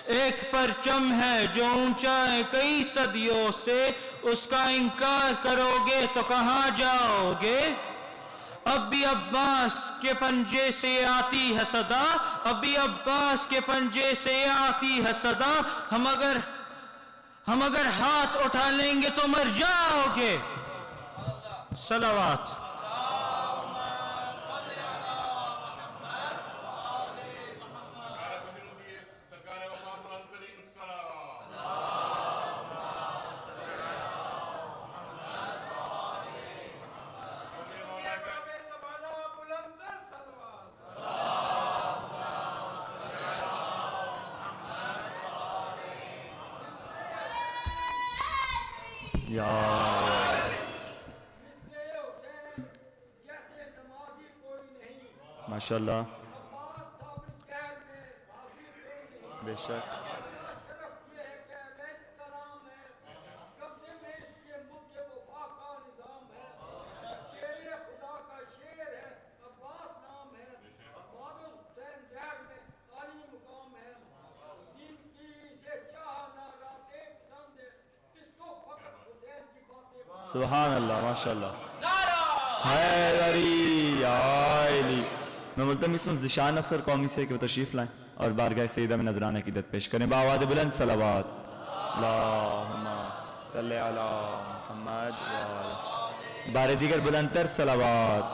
ایک پرچم ہے جو اونچا ہے کئی صدیوں سے، اس کا انکار کرو گے تو کہاں جاؤ گے؟ اب بھی عباس کے پنجے سے آتی ہے صدا، اب بھی عباس کے پنجے سے آتی ہے صدا، ہم اگر ہاتھ اٹھا لیں گے تو مر جاؤ گے۔ صلوات۔ ماشاءاللہ، بے شک۔ سبحان اللہ، ماشاءاللہ۔ حیدری یا علی۔ میں ملتمس ہوں ذیشان اثر قومی سے کہ وہ تشریف لائیں اور بارگاہ سیدہ میں نذرانہ عقیدت پیش کریں بآواز بلند صلوات۔ اللہم صلی علی محمد وآلہ، بار دیگر بلند تر صلوات۔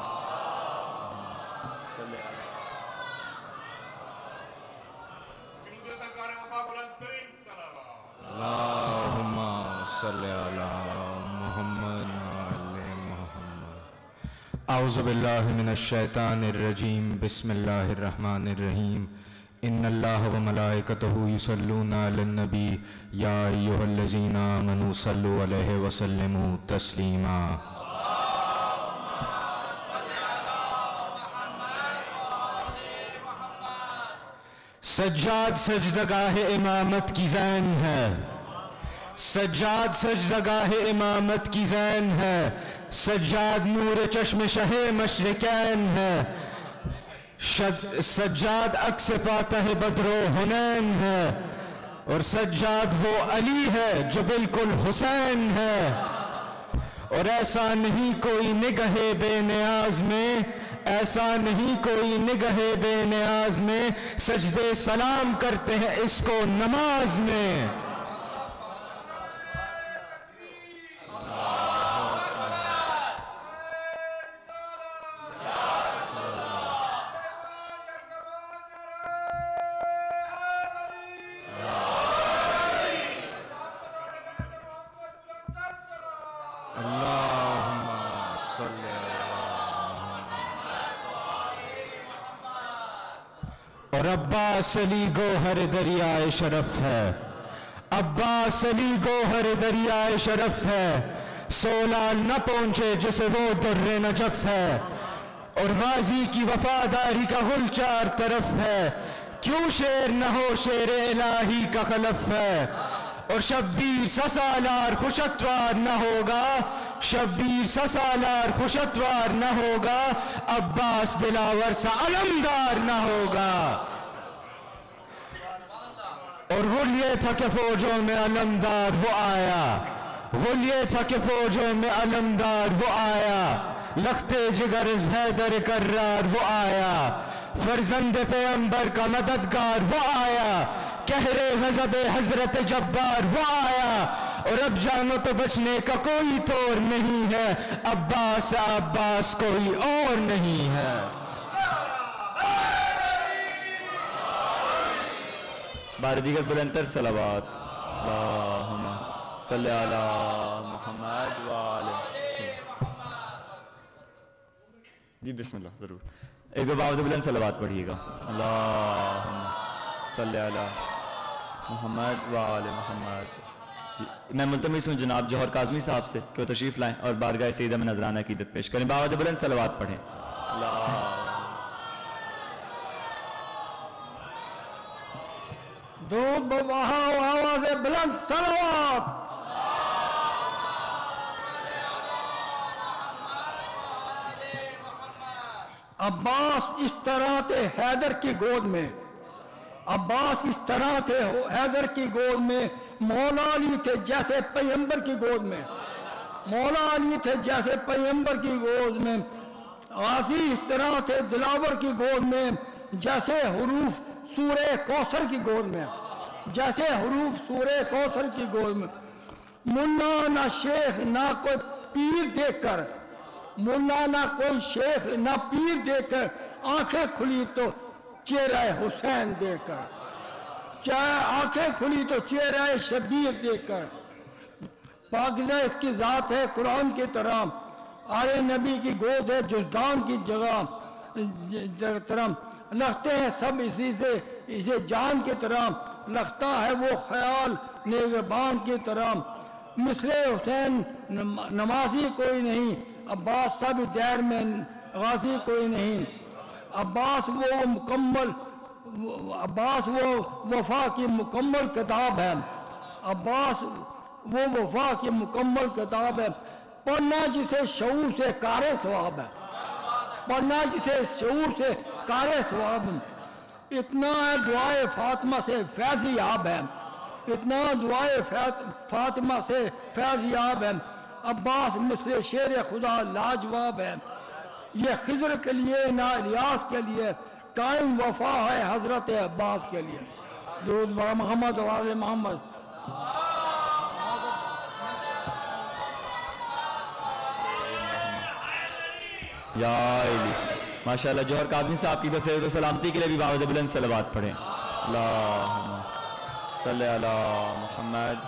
اللہم صلی علی محمد وآلہ محمد۔ اعوذ باللہ من الشیطان الرجیم، بسم اللہ الرحمن الرحیم۔ ان اللہ وملائکتہ یصلون علی النبی یا ایھا الذین آمنوا صلوا علیہ وسلموا تسلیما۔ سجاد سجدگاہ امامت کی زین ہے، سجاد سجدگاہ امامت کی زین ہے، سجاد نور چشم شہ مشرقین ہے، سجاد عکس فاتح بدر و حنین ہے، اور سجاد وہ علی ہے جو بالکل حسین ہے۔ اور ایسا نہیں کوئی نگہ بے نیاز میں، ایسا نہیں کوئی نگہ بے نیاز میں، سجدے سلام کرتے ہیں اس کو نماز میں۔ اور عباس علی گوہر دریائے شرف ہے، عباس علی گوہر دریائے شرف ہے، 100 لال نہ پہنچے جسے وہ در نجف ہے، اور غازی کی وفاداری کا غل 4 طرف ہے، کیوں شیر نہ ہو شیر الہی کا خلف ہے، اور شبیر سالار خوش اتوار نہ ہوگا، شبیر سالار خوش اتوار نہ ہوگا، عباس دلاور سا علمدار نہ ہوگا۔ اور غل یہ تھا کہ فوجوں میں علمدار وہ آیا، غل یہ تھا کہ فوجوں میں علمدار وہ آیا، لخت جگر حیدر کرار وہ آیا، فرزند پیغمبر کا مددگار وہ آیا، قہر غضب حضرت جبار وہ آیا، اور اب جانو تو بچنے کا کوئی طور نہیں ہے، عباس عباس کوئی اور نہیں ہے۔ بار دیگر بلندتر صلوات۔ اللہم صلی علی محمد وآلہ۔ جی بسم اللہ، ضرور ایک دو باوز بلند صلوات پڑھیے گا۔ اللہم صلی علی محمد وآلہ محمد۔ جی میں ملتمس ہوں جناب جوہر کاظمی صاحب سے کہ وہ تشریف لائیں اور بارگاہ سیدہ میں نذرانہ عقیدت پیش کریں باوز بلند صلوات پڑھیں۔ دو بہاؤ آواز بلند صلوات۔ عباس اس طرح تھے حیدر کی گود میں، عباس اس طرح تھے حیدر کی گود میں، مولا علی تھے جیسے پیغمبر کی گود میں، مولا علی تھے جیسے پیغمبر کی گود میں، غازی اس طرح تھے دلاور کی گود میں جیسے حروف سورہ کوثر کی گود میں، جیسے حروف سورہ کوثر کی گود میں۔ منا نہ شیخ نہ کوئی پیر دیکھ کر، منا نہ کوئی شیخ نہ پیر دیکھ کر، آنکھیں کھلی تو چہرہ حسین دیکھ کر، چاہے آنکھیں کھلی تو چہرہ شبیر دیکھ کر۔ پاکیزہ اس کی ذات ہے قرآن کی طرح، آل نبی کی گود ہے جزدان کی جگہ طرح، لگتے ہیں سب اسی سے اسے جان کی طرح، لگتا ہے وہ خیال نگہبان کی طرح۔ مصر حسین نمازی کوئی نہیں، عباس سب دیر میں غازی کوئی نہیں۔ عباس وہ وفا کی مکمل کتاب ہے، عباس وہ وفا کی مکمل کتاب ہے، پڑھنا جسے شعور سے کار ثواب ہے، پڑھنا جسے شعور سے کار ثواب ہے۔ اتنا ہے دعائے فاطمہ سے فیض یاب ہے، اتنا دعائے فاطمہ سے فیض یاب ہے۔ عباس مصر شیر خدا لاجواب ہے، یہ خضر کے لیے نہ الیاس کے لیے، قائم وفا ہے حضرت عباس کے لیے۔ درود بر محمد و آل محمد۔ یا علی ماشاءاللہ جوہر کاظمی صاحب کی دسیرت و سلامتی کے لیے بھی باوجہ بلند صلوات پڑھیں۔ اللہم صلی علی محمد۔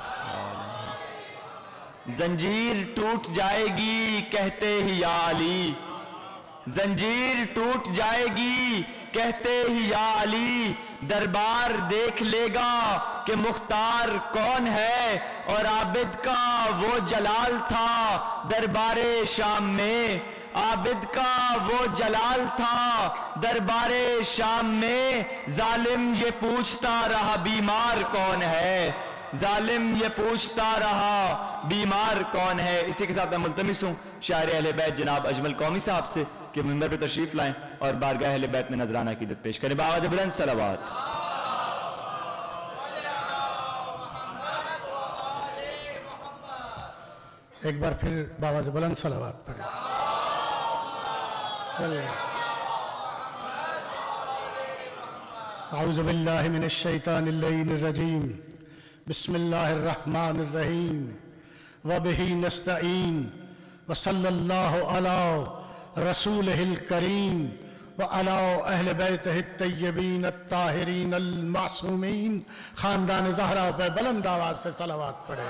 زنجیر ٹوٹ جائے گی کہتے ہی یا علی، زنجیر ٹوٹ جائے گی کہتے ہی یا علی، دربار دیکھ لے گا کہ مختار کون ہے، اور عابد کا وہ جلال تھا دربار شام میں، عابد کا وہ جلال تھا دربار شام میں، ظالم یہ پوچھتا رہا بیمار کون ہے، ظالم یہ پوچھتا رہا بیمار کون ہے۔ اسی کے ساتھ میں ملتمس ہوں شاعر اہل بیت جناب اجمل قومی صاحب سے کہ منبر پہ تشریف لائیں اور بارگاہ اہل بیت میں نذرانہ عقیدت پیش کریں۔ باوجہ بلند صلوات۔ ایک بار پھر باوجہ بلند صلوات پڑھیں۔ اعوذ باللہ من الشیطان اللعین الرجیم، بسم اللہ الرحمن الرحیم، وبہ نستعین، وصلی اللہ علی رسولہ الکریم، وعلی اہل بیتہ الطیبین الطاہرین المعصومین۔ خاندان زہرا پہ بلند آواز سے صلوات پڑھیں۔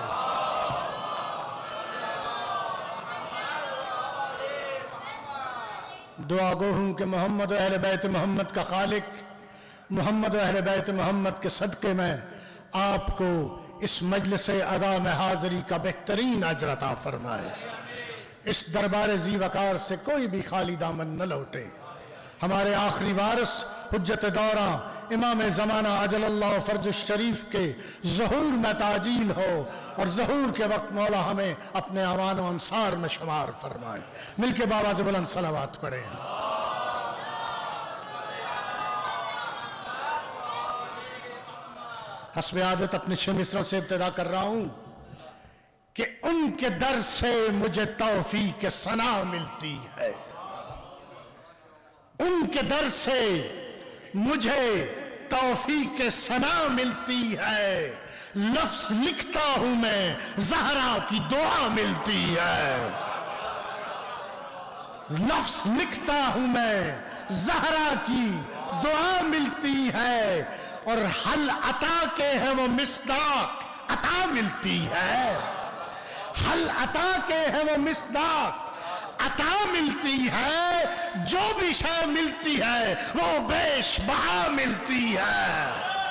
دعا گو ہوں کہ محمد و اہل بیت محمد کا خالق، محمد و اہل بیت محمد کے صدقے میں آپ کو اس مجلس عزا میں حاضری کا بہترین اجر عطا فرمائے، اس دربار ذی وقار سے کوئی بھی خالی دامن نہ لوٹے۔ ہمارے آخری وارث حجت دورہ امام زمانہ عجل اللہ فرج الشریف کے ظہور میں تعجیل ہو، اور ظہور کے وقت مولا ہمیں اپنے امان و انصار میں شمار فرمائے۔ مل کے باوجہ بلند صلوات پڑھیں۔ حسب عادت اپنے چھ مصروں سے ابتدا کر رہا ہوں کہ ان کے در سے مجھے توفیق ثنا ملتی ہے، ان کے در سے مجھے توفیق ثنا ملتی ہے، لفظ لکھتا ہوں میں زہرا کی دعا ملتی ہے، لفظ لکھتا ہوں میں زہرا کی دعا ملتی ہے، اور حل عطا کے ہے وہ مصداق عطا ملتی ہے، حل عطا کے ہے وہ مصداق عطا ملتی ہے، جو بھی شے ملتی ہے وہ بیش بہا ملتی ہے،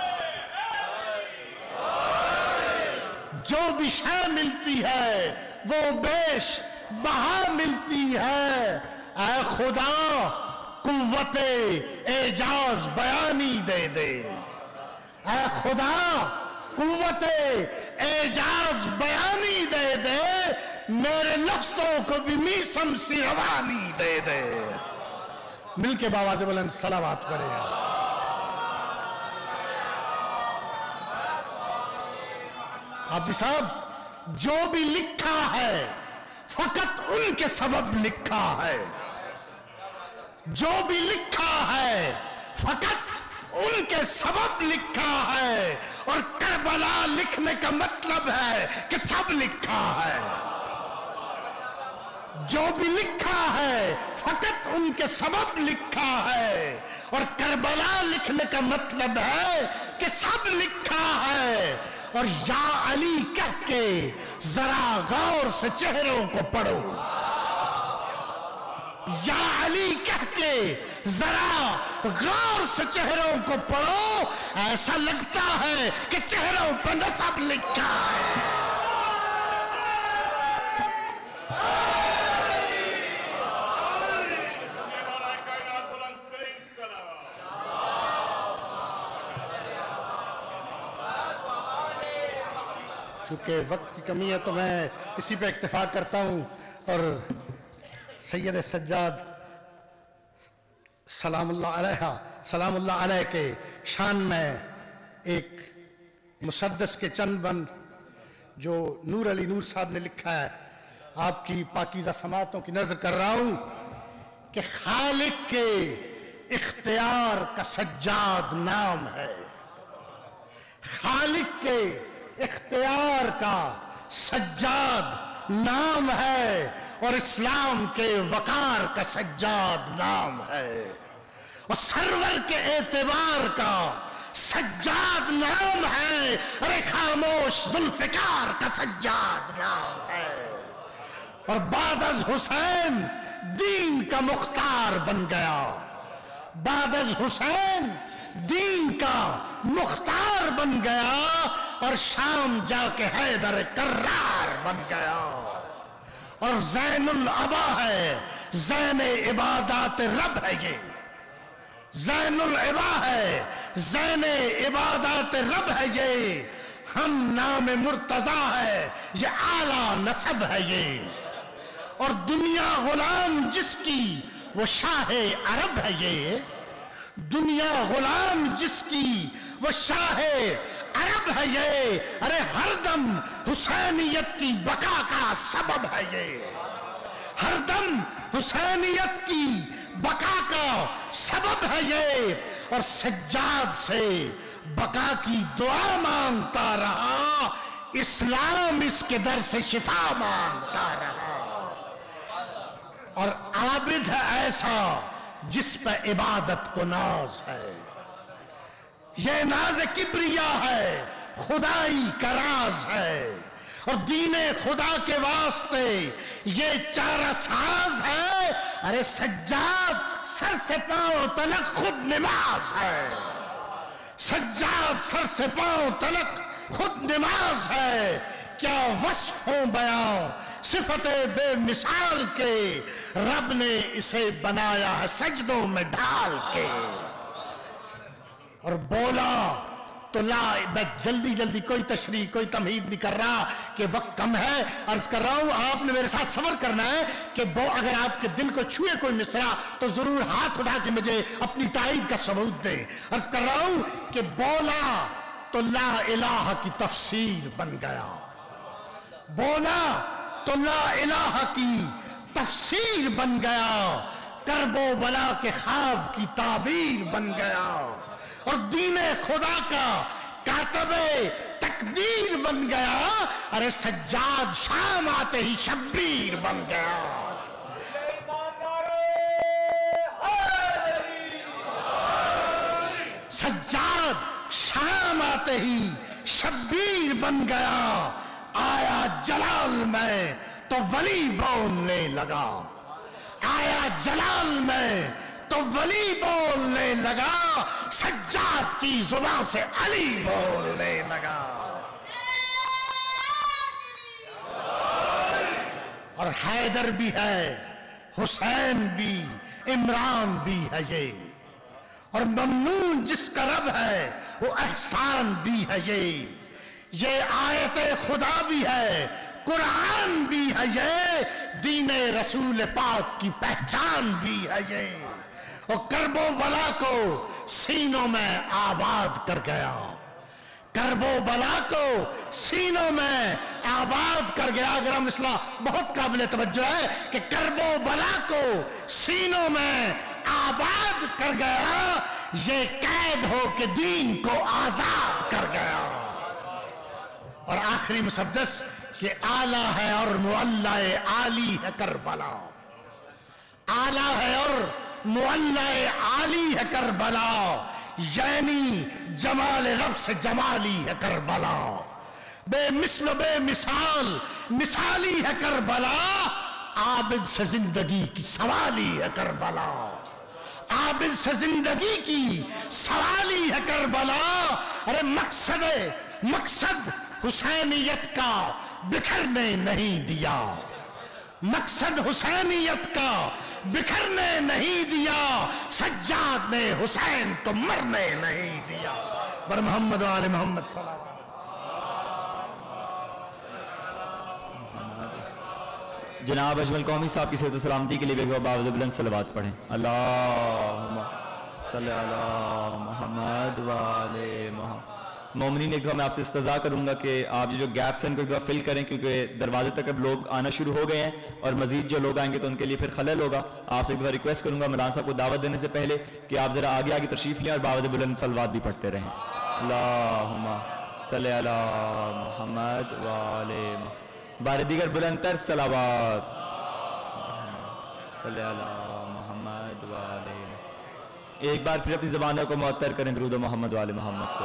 جو بھی شے ملتی ہے وہ بیش بہا ملتی ہے۔ اے خدا قوت اعجاز بیانی دے دے، اے خدا قوت اعجاز بیانی دے دے، میرے لفظوں کو بھی میسم سی روانی دے دے۔ مل کے باوجہ بلند صلوات پڑھیں۔ عابدی صاحب جو بھی لکھا ہے فقط ان کے سبب لکھا ہے، جو بھی لکھا ہے فقط ان کے سبب لکھا ہے، اور کربلا لکھنے کا مطلب ہے کہ سب لکھا ہے۔ جو بھی لکھا ہے فقط ان کے سبب لکھا ہے، اور کربلا لکھنے کا مطلب ہے کہ سب لکھا ہے۔ اور یا علی کہہ کے ذرا غور سے چہروں کو پڑھو، یا علی کہہ کے ذرا غور سے چہروں کو پڑھو، ایسا لگتا ہے کہ چہروں پر نسب لکھا ہے۔ چونکہ وقت کی کمی ہے تو میں اسی پہ اکتفا کرتا ہوں، اور سید سجاد سلام اللہ علیہ کے شان میں ایک مسدس کے چند بند جو نور علی نور صاحب نے لکھا ہے، آپ کی پاکیزہ سماعتوں کی نظر کر رہا ہوں کہ خالق کے اختیار کا سجاد نام ہے، خالق کے اختیار کا سجاد نام ہے، اور اسلام کے وقار کا سجاد نام ہے، اور سرور کے اعتبار کا سجاد نام ہے، ارے خاموش ذوالفقار کا سجاد نام ہے۔ اور بعد از حسین دین کا مختار بن گیا، بعد از حسین دین کا مختار بن گیا، اور شام جا کے حیدر کرار بن گیا، اور زین العبا ہے، زین عبادات رب ہے، یہ زین العبا ہے، زین عبادات رب ہے، یہ ہم نام مرتضی ہے، یہ اعلیٰ نسب ہے یہ، اور دنیا غلام جس کی وہ شاہ عرب ہے، یہ دنیا غلام جس کی وہ شاہ عرب ہے، یہ ارے ہر دم حسینیت کی بقا کا سبب ہے، یہ ہر دم حسینیت کی بقا کا سبب ہے یہ، اور سجاد سے بقا کی دعا مانگتا رہا، اسلام اس کے در سے شفا مانگتا رہا، اور عابد ہے ایسا جس پہ عبادت کو ناز ہے، یہ ناز کبریا ہے، خدائی کا راز ہے، اور دین خدا کے واسطے یہ چارہ ساز ہے، ارے سجاد سر سے پاؤں تلک خود نماز ہے، سجاد سر سے پاؤں تلک خود نماز ہے، کیا وصف ہوں بیان صفت بے مثال کے، رب نے اسے بنایا ہے سجدوں میں ڈھال کے، اور بولا تو میں جلدی کوئی تشریح کوئی تمہید نہیں کر رہا کہ وقت کم ہے، عرض کر رہا ہوں آپ نے میرے ساتھ صبر کرنا ہے کہ اگر آپ کے دل کو چھوئے کوئی مصرع تو ضرور ہاتھ اٹھا کے مجھے اپنی تائید کا ثبوت دیں۔ عرض کر رہا ہوں کہ بولا تو لا الہ کی تفسیر بن گیا، بولا تو لا الہ کی تفسیر بن گیا، کرب و بلا کے خواب کی تعبیر بن گیا، اور دین خدا کا کاتب تقدیر بن گیا، ارے سجاد شام آتے ہی شبیر بن گیا، سجاد شام آتے ہی شبیر بن گیا، آیا جلال میں تو ولی بولنے لگا، آیا جلال میں تو ولی بولنے لگا، سجاد کی زبان سے علی بولنے لگا، اور حیدر بھی ہے، حسین بھی، عمران بھی ہے یہ، اور ممنون جس کا رب ہے وہ احسان بھی ہے یہ آیت خدا بھی ہے، قرآن بھی ہے یہ، دین رسول پاک کی پہچان بھی ہے یہ، اور کرب و بلا کو سینوں میں آباد کر گیا، करबो बला को सीनों में आबाद कर गया। अगर हम इसला बहुत काबिल तवज्जो है कि करबो बला को सीनों में आबाद कर गया, ये कैद हो के दीन को आजाद कर गया। और आखिरी मुसद्दस कि आला है और मुअल्ला आली है करबला, आला है और मुअल्ला आली है करबला, यानी जमाल रब से जमाली है करबला, बेमिसल बेमिसाल मिसाली है करबला, आबिद से जिंदगी की सवाली है करबला, आबिद से जिंदगी की सवाली है करबला। अरे मकसद हुसैनियत का बिखरने नहीं दिया, मकसद हुसैनियत का बिखरने नहीं दिया, सज्जाद ने हुसैन को मरने नहीं दिया। पर मोहम्मद वाले मोहम्मद सल्लल्लाहु जनाब अजमल कौमी साहब की सेहत सलामती के लिए बेगम बावज़ बुलंद सलवात पढ़ें। अल्लाहुम्मा सल्ली अला मुहम्मद व आले मुहम्मद। मोमिनीन एक दफ़ा मैं आपसे इस्तदा करूंगा कि आप जो गैप्स हैं उनको एक दफ़ा फिल करें, क्योंकि दरवाजे तक अब लोग आना शुरू हो गए हैं और मजीद जो लोग आएंगे तो उनके लिए फिर खलल होगा। आपसे एक दफ़ा रिक्वेस्ट करूंगा मौलाना साहब को दावत देने से पहले कि आप ज़रा आगे आगे तशरीफ़ लें और बावज़ बुलंद सलवात भी पढ़ते रहें। अल्लाहुम्मा सल्ली अला मुहम्मद व आले मुहम्मद। बार दीगर बुलंदतर सलावत सल्ली अला मुहम्मद व आले मुहम्मद। एक बार फिर अपनी ज़बानों को मुअत्तर करें दुरूद मोहम्मद वाले मोहम्मद से।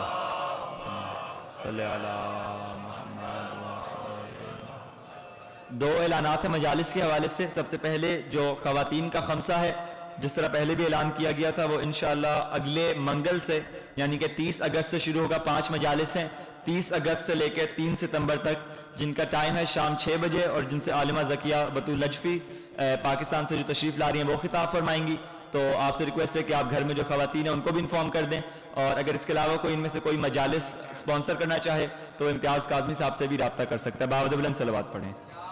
दो ऐलानात है मजालिस के हवाले से। सबसे पहले जो ख़वातीन का खमसा है, जिस तरह पहले भी ऐलान किया गया था, वो इंशाअल्लाह अगले मंगल से यानी कि 30 अगस्त से शुरू होगा। 5 मजालिस हैं 30 अगस्त से लेकर 3 सितंबर तक, जिनका टाइम है शाम 6 बजे और जिनसे आलिमा ज़किया बतूल नजफ़ी पाकिस्तान से जो तशरीफ़ ला रही हैं वो खिताब फरमाएंगी। तो आपसे रिक्वेस्ट है कि आप घर में जो ख़वातीन हैं उनको भी इन्फॉर्म कर दें, और अगर इसके अलावा कोई इनमें से कोई मजालिस स्पॉन्सर करना चाहे तो इम्तियाज़ काज़मी साहब से भी रब्ता कर सकता है। बावज़ बुलंद सलवात पढ़ें।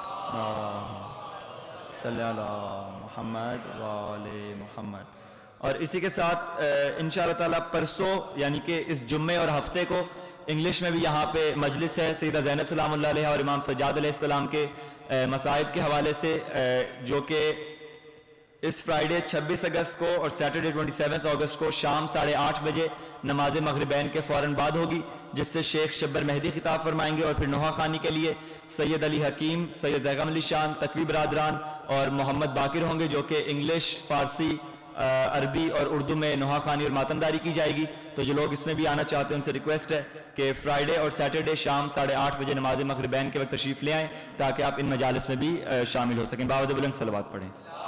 मुहम्मद वाले मुहम्मद। और इसी के साथ इंशाअल्लाह ताला परसों यानी कि इस जुम्मे और हफ्ते को इंग्लिश में भी यहाँ पे मजलिस है सैयदा ज़ैनब सलामुल्लाह अलैहा और इमाम सज्जाद अलैहिस्सलाम के मसाइब के हवाले से, जो कि इस फ्राइडे 26 अगस्त को और सैटरडे 27 अगस्त को शाम 8:30 बजे नमाज मगरिबैन के फ़ौरन बाद होगी, जिससे शेख शब्बर मेहदी खिताब फरमाएंगे। और फिर नोहा खानी के लिए सैयद अली हकीम, सैयद ज़ैगम अली शान, तकवी बरादरान और मोहम्मद बाकिर होंगे, जो कि इंग्लिश, फ़ारसी, अरबी और उर्दू में नोहा खानी और मातमदारी की जाएगी। तो जो लोग इसमें भी आना चाहते हैं उनसे रिक्वेस्ट है कि फ्राइडे और सैटरडे शाम 8:30 बजे नमाज मगरिबैन के वक्त तशरीफ़ ले आएँ, ताकि आप इन मजालिस में भी शामिल हो सकें। बावज़ बुलंद सलवात पढ़ें।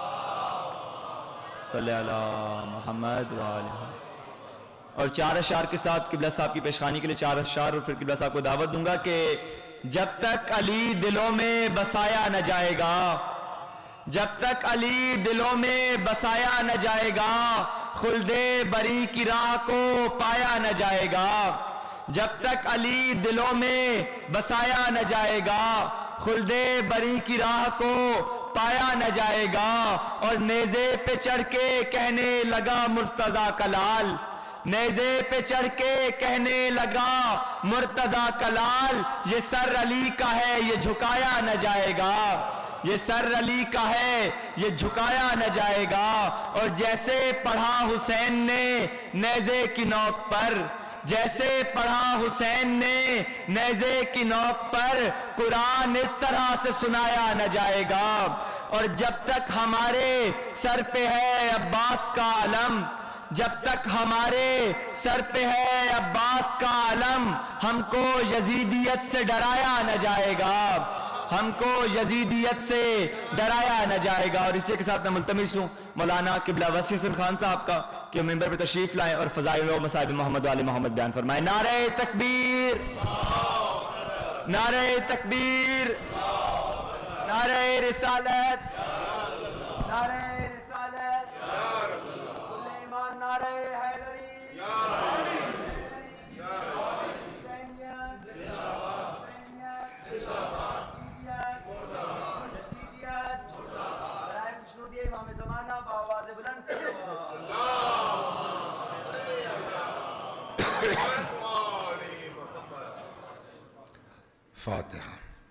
सल्ली अला मुहम्मद व आले मुहम्मद। और 4 अशार के साथ किबला साहब की पेशखानी के लिए 4 अशार और फिर किबला साहब को दावत दूंगा कि जब तक अली दिलों में बसाया न जाएगा, जब तक अली दिलों में बसाया न जाएगा, खुल्दे बरी की राह को पाया न जाएगा। जब तक अली दिलों में बसाया न जाएगा, खुल्दे बरी की राह को पाया न जाएगा। और नेज़े पे चढ़ के कहने लगा मुर्तज़ा कलाल, नेज़े पे चढ़ के कहने लगा मुर्तज़ा कलाल, ये सर अली का है ये झुकाया न जाएगा, ये सर अली का है ये झुकाया न जाएगा। और जैसे पढ़ा हुसैन ने नेज़े की नोक पर, जैसे पढ़ा हुसैन ने नेज़े की नोक पर, कुरान इस तरह से सुनाया न जाएगा। और जब तक हमारे सर पे है अब्बास का अलम, जब तक हमारे सर पे है अब्बास का अलम, हमको यजीदियत से डराया न जाएगा, हमको यजीदियत से डराया न जाएगा। और इसी के साथ मैं मुल्तमिस हूँ मौलाना किबला वसी हसन खान साहब का कि मिंबर पर तशरीफ लाएं और फ़ज़ाइल व मसाइब मोहम्मद वाले मोहम्मद बयान फरमाएं। नारे तकबीर, नारे तकबीर, नारे रिसालत, नारे रिसालत, ईमान, नारे हैदरी, इमाम ज़माना बावाज़ बुलंद सल्लल्लाहु फातिहा।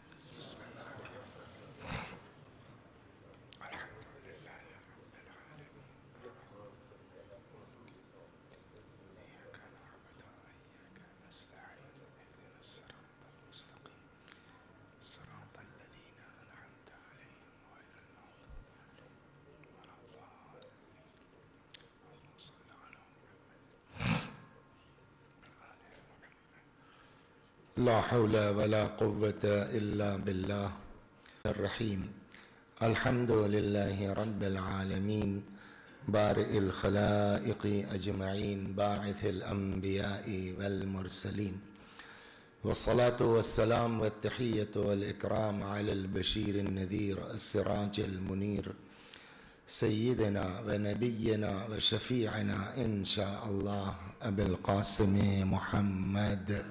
لا حول ولا قوة إلا بالله الرحيم. الحمد لله رب العالمين بارئ الخلائق أجمعين باعث الأنبياء والمرسلين، والصلاة والسلام والتحية والإكرام على البشير النذير السراج المنير سيدنا ونبينا وشفيعنا إن شاء الله أبي القاسم محمد.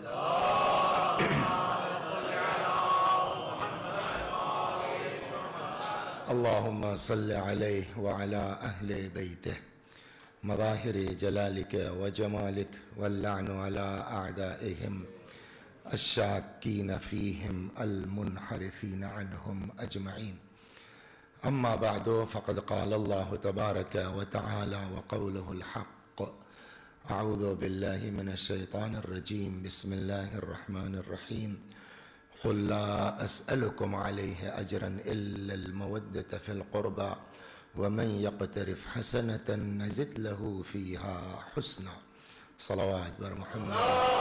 اللهم صل عليه وعلى أهل بيته مظاهر جلالك وجمالك، واللعن على أعدائهم الشاكين فيهم المنحرفين عنهم أجمعين. أما بعد، فقد قال الله تبارك وتعالى وقوله الحق: أعوذ بالله من الشيطان الرجيم، بسم الله الرحمن الرحيم. قل لا أسألكم عليه أجرا إلا المودة في القربى ومن يقترف حسنة نزد له فيها حسنا. صلوات بر محمد.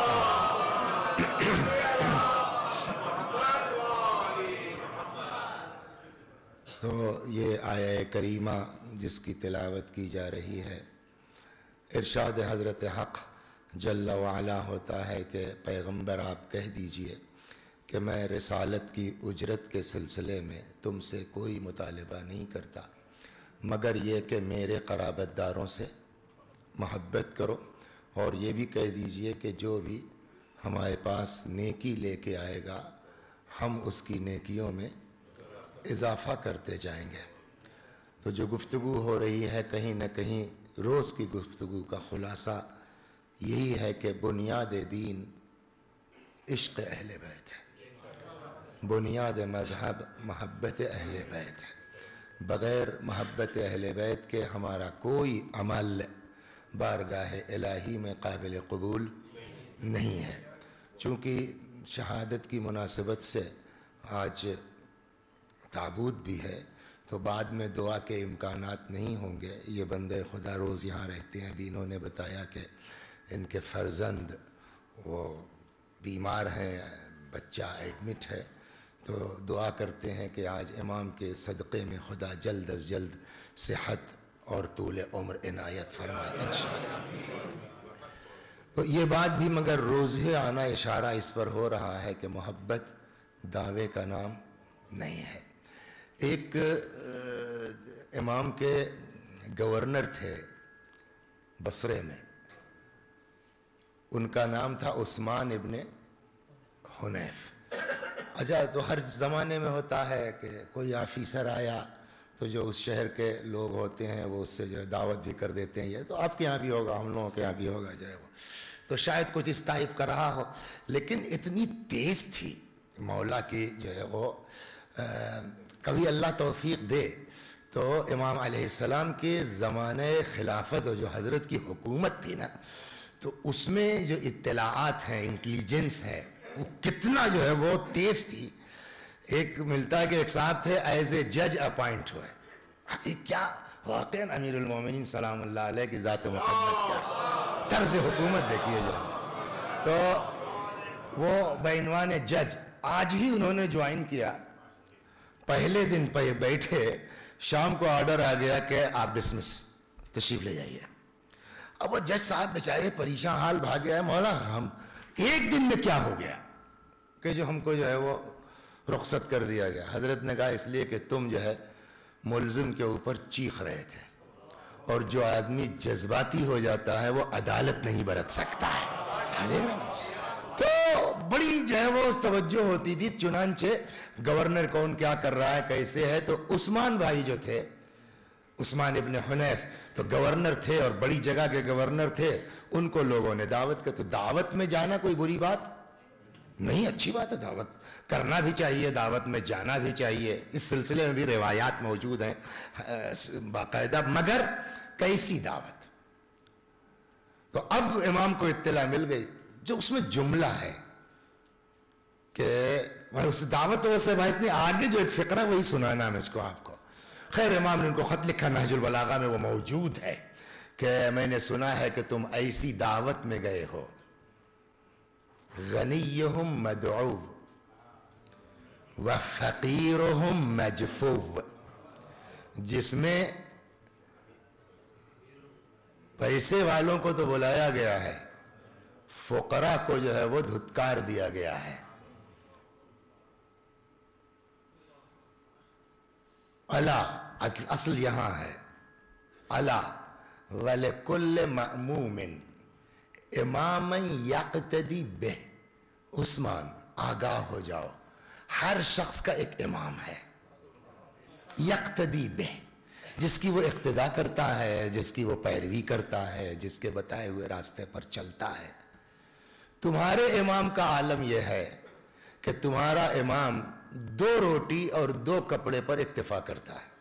تو یہ آیہ کریمہ جس کی تلاوت کی جا رہی ہے، ارشاد حضرت حق جل وعلا ہوتا ہے کہ پیغمبر آپ کہہ دیجئے کہ میں رسالت کی اجرت کے سلسلے میں تم سے کوئی مطالبہ نہیں کرتا، مگر یہ کہ میرے قرابت داروں سے محبت کرو، اور یہ بھی کہہ دیجئے کہ جو بھی ہمارے پاس نیکی لے کے آئے گا ہم اس کی نیکیوں میں اضافہ کرتے جائیں گے۔ تو جو گفتگو ہو رہی ہے کہیں نہ کہیں روز کی گفتگو کا خلاصہ یہی ہے کہ بنیاد دین عشق اہل بیت ہے، بنیاد مذہب محبت اہل بیت ہے۔ بغیر محبت اہل بیت کے ہمارا کوئی عمل بارگاہ الہی میں قابل قبول نہیں ہے۔ چونکہ شہادت کی مناسبت سے آج تابوت بھی ہے تو بعد میں دعا کے امکانات نہیں ہوں گے۔ یہ بندے خدا روز یہاں رہتے ہیں، ابھی انہوں نے بتایا کہ ان کے فرزند وہ بیمار ہیں، بچہ ایڈمٹ ہے، تو دعا کرتے ہیں کہ آج امام کے صدقے میں خدا جلد از جلد صحت اور طول عمر عنایت فرمائے انشاءاللہ۔ تو یہ بات بھی مگر روز ہی آنا اشارہ اس پر ہو رہا ہے کہ محبت دعوے کا نام نہیں ہے۔ ایک امام کے گورنر تھے بصرے میں، ان کا نام تھا عثمان ابن حنیف۔ اچھا، تو ہر زمانے میں ہوتا ہے کہ کوئی آفیسر آیا تو جو اس شہر کے لوگ ہوتے ہیں وہ اس سے جو ہے دعوت بھی کر دیتے ہیں، یہ تو آپ کے یہاں بھی ہوگا، ہم لوگوں کے یہاں بھی ہوگا جو ہے وہ، تو شاید کچھ اس ٹائپ کا رہا ہو، لیکن اتنی تیز تھی مولا کی جو ہے وہ، کبھی اللہ توفیق دے تو امام علیہ السلام کے زمانے خلافت اور جو حضرت کی حکومت تھی نا، تو اس میں جو اطلاعات ہیں، انٹیلیجنس ہے، وہ کتنا جو ہے وہ تیز تھی۔ ایک ملتا ہے کہ ایک صاحب تھے ایز اے جج اپوائنٹ ہوئے، یہ کیا واقعاً امیر المومنین سلام اللہ علیہ کی ذات مقدس کا طرز حکومت دیکھیے جو ہے، تو وہ بعنوان جج آج ہی انہوں نے جوائن کیا، پہلے دن پہ بیٹھے، شام کو آرڈر آ گیا کہ آپ ڈسمس، تشریف لے جائیے۔ اب وہ جج صاحب بیچارے پریشان حال بھاگے ہیں، مولا ہم ایک دن میں کیا ہو گیا کہ جو ہم کو جو ہے وہ رخصت کر دیا گیا؟ حضرت نے کہا اس لیے کہ تم جو ہے ملزم کے اوپر چیخ رہے تھے، اور جو آدمی جذباتی ہو جاتا ہے وہ عدالت نہیں برت سکتا ہے۔ تو بڑی جو ہے وہ توجہ ہوتی تھی، چنانچہ گورنر کون کیا کر رہا ہے کیسے ہے، تو عثمان بھائی جو تھے، عثمان ابن حنیف، تو گورنر تھے اور بڑی جگہ کے گورنر تھے، ان کو لوگوں نے دعوت کی، تو دعوت میں جانا کوئی بری بات نہیں، اچھی بات ہے، دعوت کرنا بھی چاہیے، دعوت میں جانا بھی چاہیے، اس سلسلے میں بھی روایات موجود ہیں باقاعدہ، مگر کیسی دعوت؟ تو اب امام کو اطلاع مل گئی، جو اس میں جملہ ہے کہ اس دعوت ویسے بحث نہیں، آگے جو ایک فقرہ وہی سنانا ہے مجھ کو آپ کو. خیر امام نے ان کو خط لکھا، نہج البلاغہ میں وہ موجود ہے کہ میں نے سنا ہے کہ تم ایسی دعوت میں گئے ہو، غنیہم مدعو وفقیرہم مجفو، جس میں پیسے والوں کو تو بلایا گیا ہے، فقراء کو جو ہے وہ دھتکار دیا گیا ہے. الا، اصل یہاں ہے الا وَلِكُلِّ مَأْمُومٍ اماما یقتدی بہ. عثمان آگاہ ہو جاؤ، ہر شخص کا ایک امام ہے، یقتدی بہ، جس کی وہ اقتداء کرتا ہے، جس کی وہ پیروی کرتا ہے، جس کے بتائے ہوئے راستے پر چلتا ہے. تمہارے امام کا عالم یہ ہے کہ تمہارا امام 2 روٹی اور 2 کپڑے پر اکتفا کرتا ہے.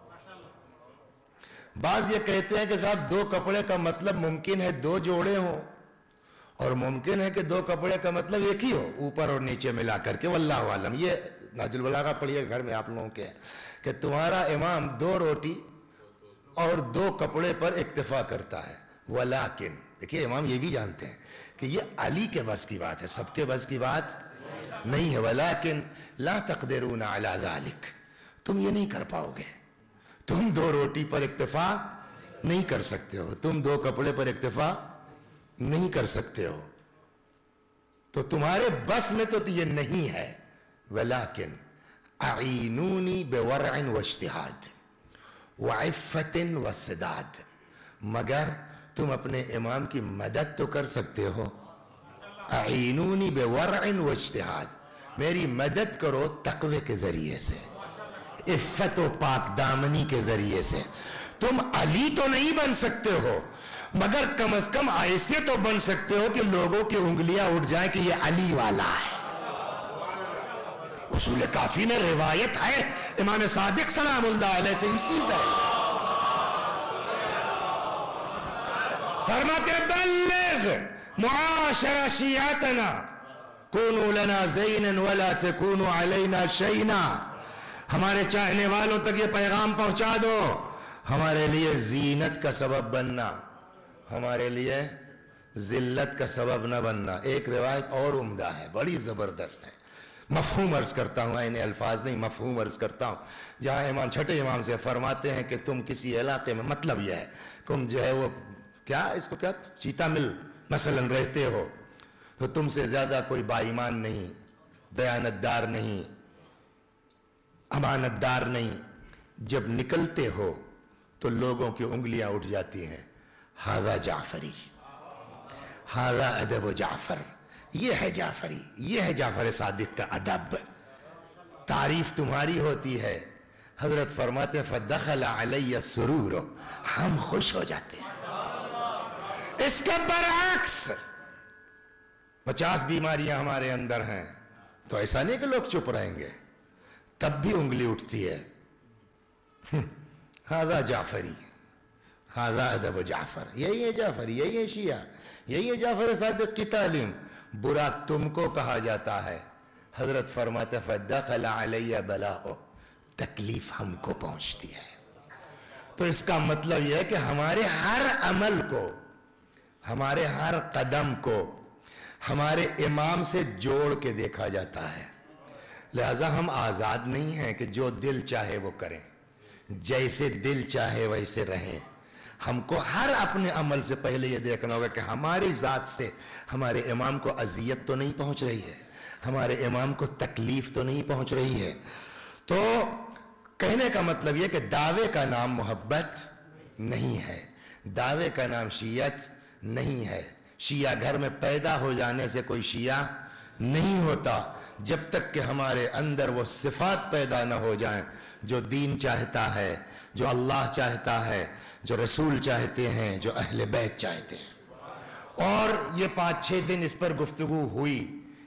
بعض یہ کہتے ہیں کہ صاحب 2 کپڑے کا مطلب ممکن ہے 2 جوڑے ہوں، اور ممکن ہے کہ 2 کپڑے کا مطلب ایک ہی ہو، اوپر اور نیچے ملا کر کے، واللہ عالم. یہ نہج البلاغہ پڑھیے گھر میں آپ لوگوں کے، کہ تمہارا امام 2 روٹی اور 2 کپڑے پر اکتفا کرتا ہے. ولیکن دیکھیے امام یہ بھی جانتے ہیں کہ یہ علی کے بس کی بات ہے، سب کے بس کی بات نہیں ہے. ولیکن لا تقدرون علی ذلک، تم یہ نہیں کر پاؤ گے، تم 2 روٹی پر اکتفا نہیں کر سکتے ہو، تم 2 کپڑے پر اکتفا نہیں کر سکتے ہو، تو تمہارے بس میں تو یہ نہیں ہے. ولیکن اعینونی بورع واجتہاد وعفت وسداد، مگر تم اپنے امام کی مدد تو کر سکتے ہو. اعینونی بورع واجتہاد، میری مدد کرو تقوی کے ذریعے سے، عفت و پاک دامنی کے ذریعے سے. تم علی تو نہیں بن سکتے ہو، مگر کم از کم ایسے تو بن سکتے ہو کہ لوگوں کی انگلیاں اٹھ جائیں کہ یہ علی والا ہے. اصول کافی میں روایت ہے امام صادق سلام اللہ علیہ سے اسی سے فرماتے بلغ معاشر شیعتنا کونوا لنا زینا ولا تکونوا علینا شینا، ہمارے چاہنے والوں تک یہ پیغام پہنچا دو، ہمارے لیے زینت کا سبب بننا، ہمارے لیے ذلت کا سبب نہ بننا. ایک روایت اور عمدہ ہے، بڑی زبردست ہے، مفہوم عرض کرتا ہوں، این الفاظ نہیں، مفہوم عرض کرتا ہوں. جہاں امام چھٹے امام سے فرماتے ہیں کہ تم کسی علاقے میں، مطلب یہ ہے تم جو ہے وہ کیا اس کو کیا چیتا مل مثلا رہتے ہو، تو تم سے زیادہ کوئی با ایمان نہیں، دیانتدار نہیں، امانت دار نہیں. جب نکلتے ہو تو لوگوں کی انگلیاں اٹھ جاتی ہیں، ہذا جعفری، ہذا ادب جعفر، یہ ہے جعفری، یہ ہے جعفر صادق کا ادب. تعریف تمہاری ہوتی ہے. حضرت فرماتے ہیں فدخل علی السرور، ہم خوش ہو جاتے ہیں. اس کے برعکس 50 بیماریاں ہمارے اندر ہیں تو ایسا نہیں کہ لوگ چپ رہیں گے، تب بھی انگلی اٹھتی ہے. ہذا جعفری، ہذا ادب جعفر، یہی ہے جعفر، یہی ہے شیعہ، یہی ہے جعفر صادق کی تعلیم. برا تم کو کہا جاتا ہے. حضرت فرماتے فدخل علی بلاؤ، تکلیف ہم کو پہنچتی ہے. تو اس کا مطلب یہ ہے کہ ہمارے ہر عمل کو، ہمارے ہر قدم کو ہمارے امام سے جوڑ کے دیکھا جاتا ہے. لہذا ہم آزاد نہیں ہیں کہ جو دل چاہے وہ کریں، جیسے دل چاہے ویسے رہیں. ہم کو ہر اپنے عمل سے پہلے یہ دیکھنا ہوگا کہ ہماری ذات سے ہمارے امام کو اذیت تو نہیں پہنچ رہی ہے، ہمارے امام کو تکلیف تو نہیں پہنچ رہی ہے. تو کہنے کا مطلب یہ کہ دعوے کا نام محبت نہیں ہے، دعوے کا نام شیعت نہیں ہے. شیعہ گھر میں پیدا ہو جانے سے کوئی شیعہ نہیں ہوتا جب تک کہ ہمارے اندر وہ صفات پیدا نہ ہو جائیں جو دین چاہتا ہے، جو اللہ چاہتا ہے، جو رسول چاہتے ہیں، جو اہل بیت چاہتے ہیں. اور یہ 5-6 دن اس پر گفتگو ہوئی،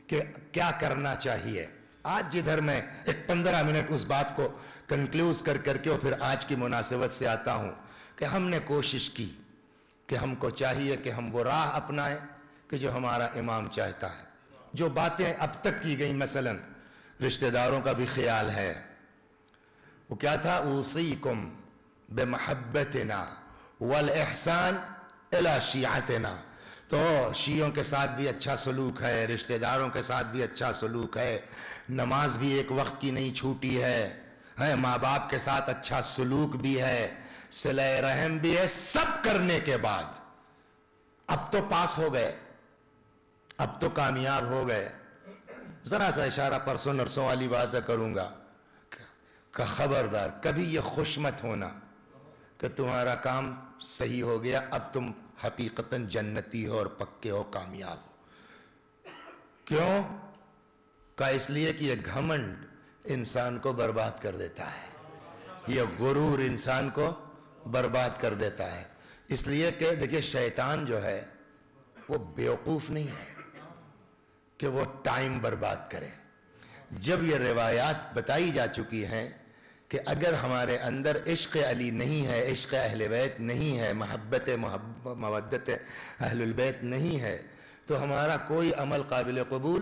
کہ کیا کرنا چاہیے. آج جدھر میں ایک 15 منٹ اس بات کو کنکلوز کر کے اور پھر آج کی مناسبت سے آتا ہوں کہ ہم نے کوشش کی کہ ہم کو چاہیے کہ ہم وہ راہ اپنائیں کہ جو ہمارا امام چاہتا ہے. جو باتیں اب تک کی گئی، مثلا رشتہ داروں کا بھی خیال ہے، وہ کیا تھا؟ اوصیکم بمحبتنا والاحسان الی شیعتنا. تو شیعوں کے ساتھ بھی اچھا سلوک ہے، رشتہ داروں کے ساتھ بھی اچھا سلوک ہے، نماز بھی ایک وقت کی نہیں چھوٹی ہے، ماں باپ کے ساتھ اچھا سلوک بھی ہے، صلہ رحم بھی ہے. سب کرنے کے بعد اب تو پاس ہو گئے، اب تو کامیاب ہو گئے. ذرا سا اشارہ پرسوں نرسوں والی بات کروں گا کہ خبردار کبھی یہ خوش مت ہونا کہ تمہارا کام صحیح ہو گیا، اب تم حقیقتاً جنتی ہو اور پکے ہو، کامیاب ہو. کیوں؟ کہ اس لیے کہ یہ گھمنڈ انسان کو برباد کر دیتا ہے، یہ غرور انسان کو برباد کر دیتا ہے. اس لیے کہ دیکھیے شیطان جو ہے وہ بیوقوف نہیں ہے کہ وہ ٹائم برباد کرے. جب یہ روایات بتائی جا چکی ہیں کہ اگر ہمارے اندر عشق علی نہیں ہے، عشق اہل بیت نہیں ہے، محبت مودت اہل البیت نہیں ہے، تو ہمارا کوئی عمل قابل قبول.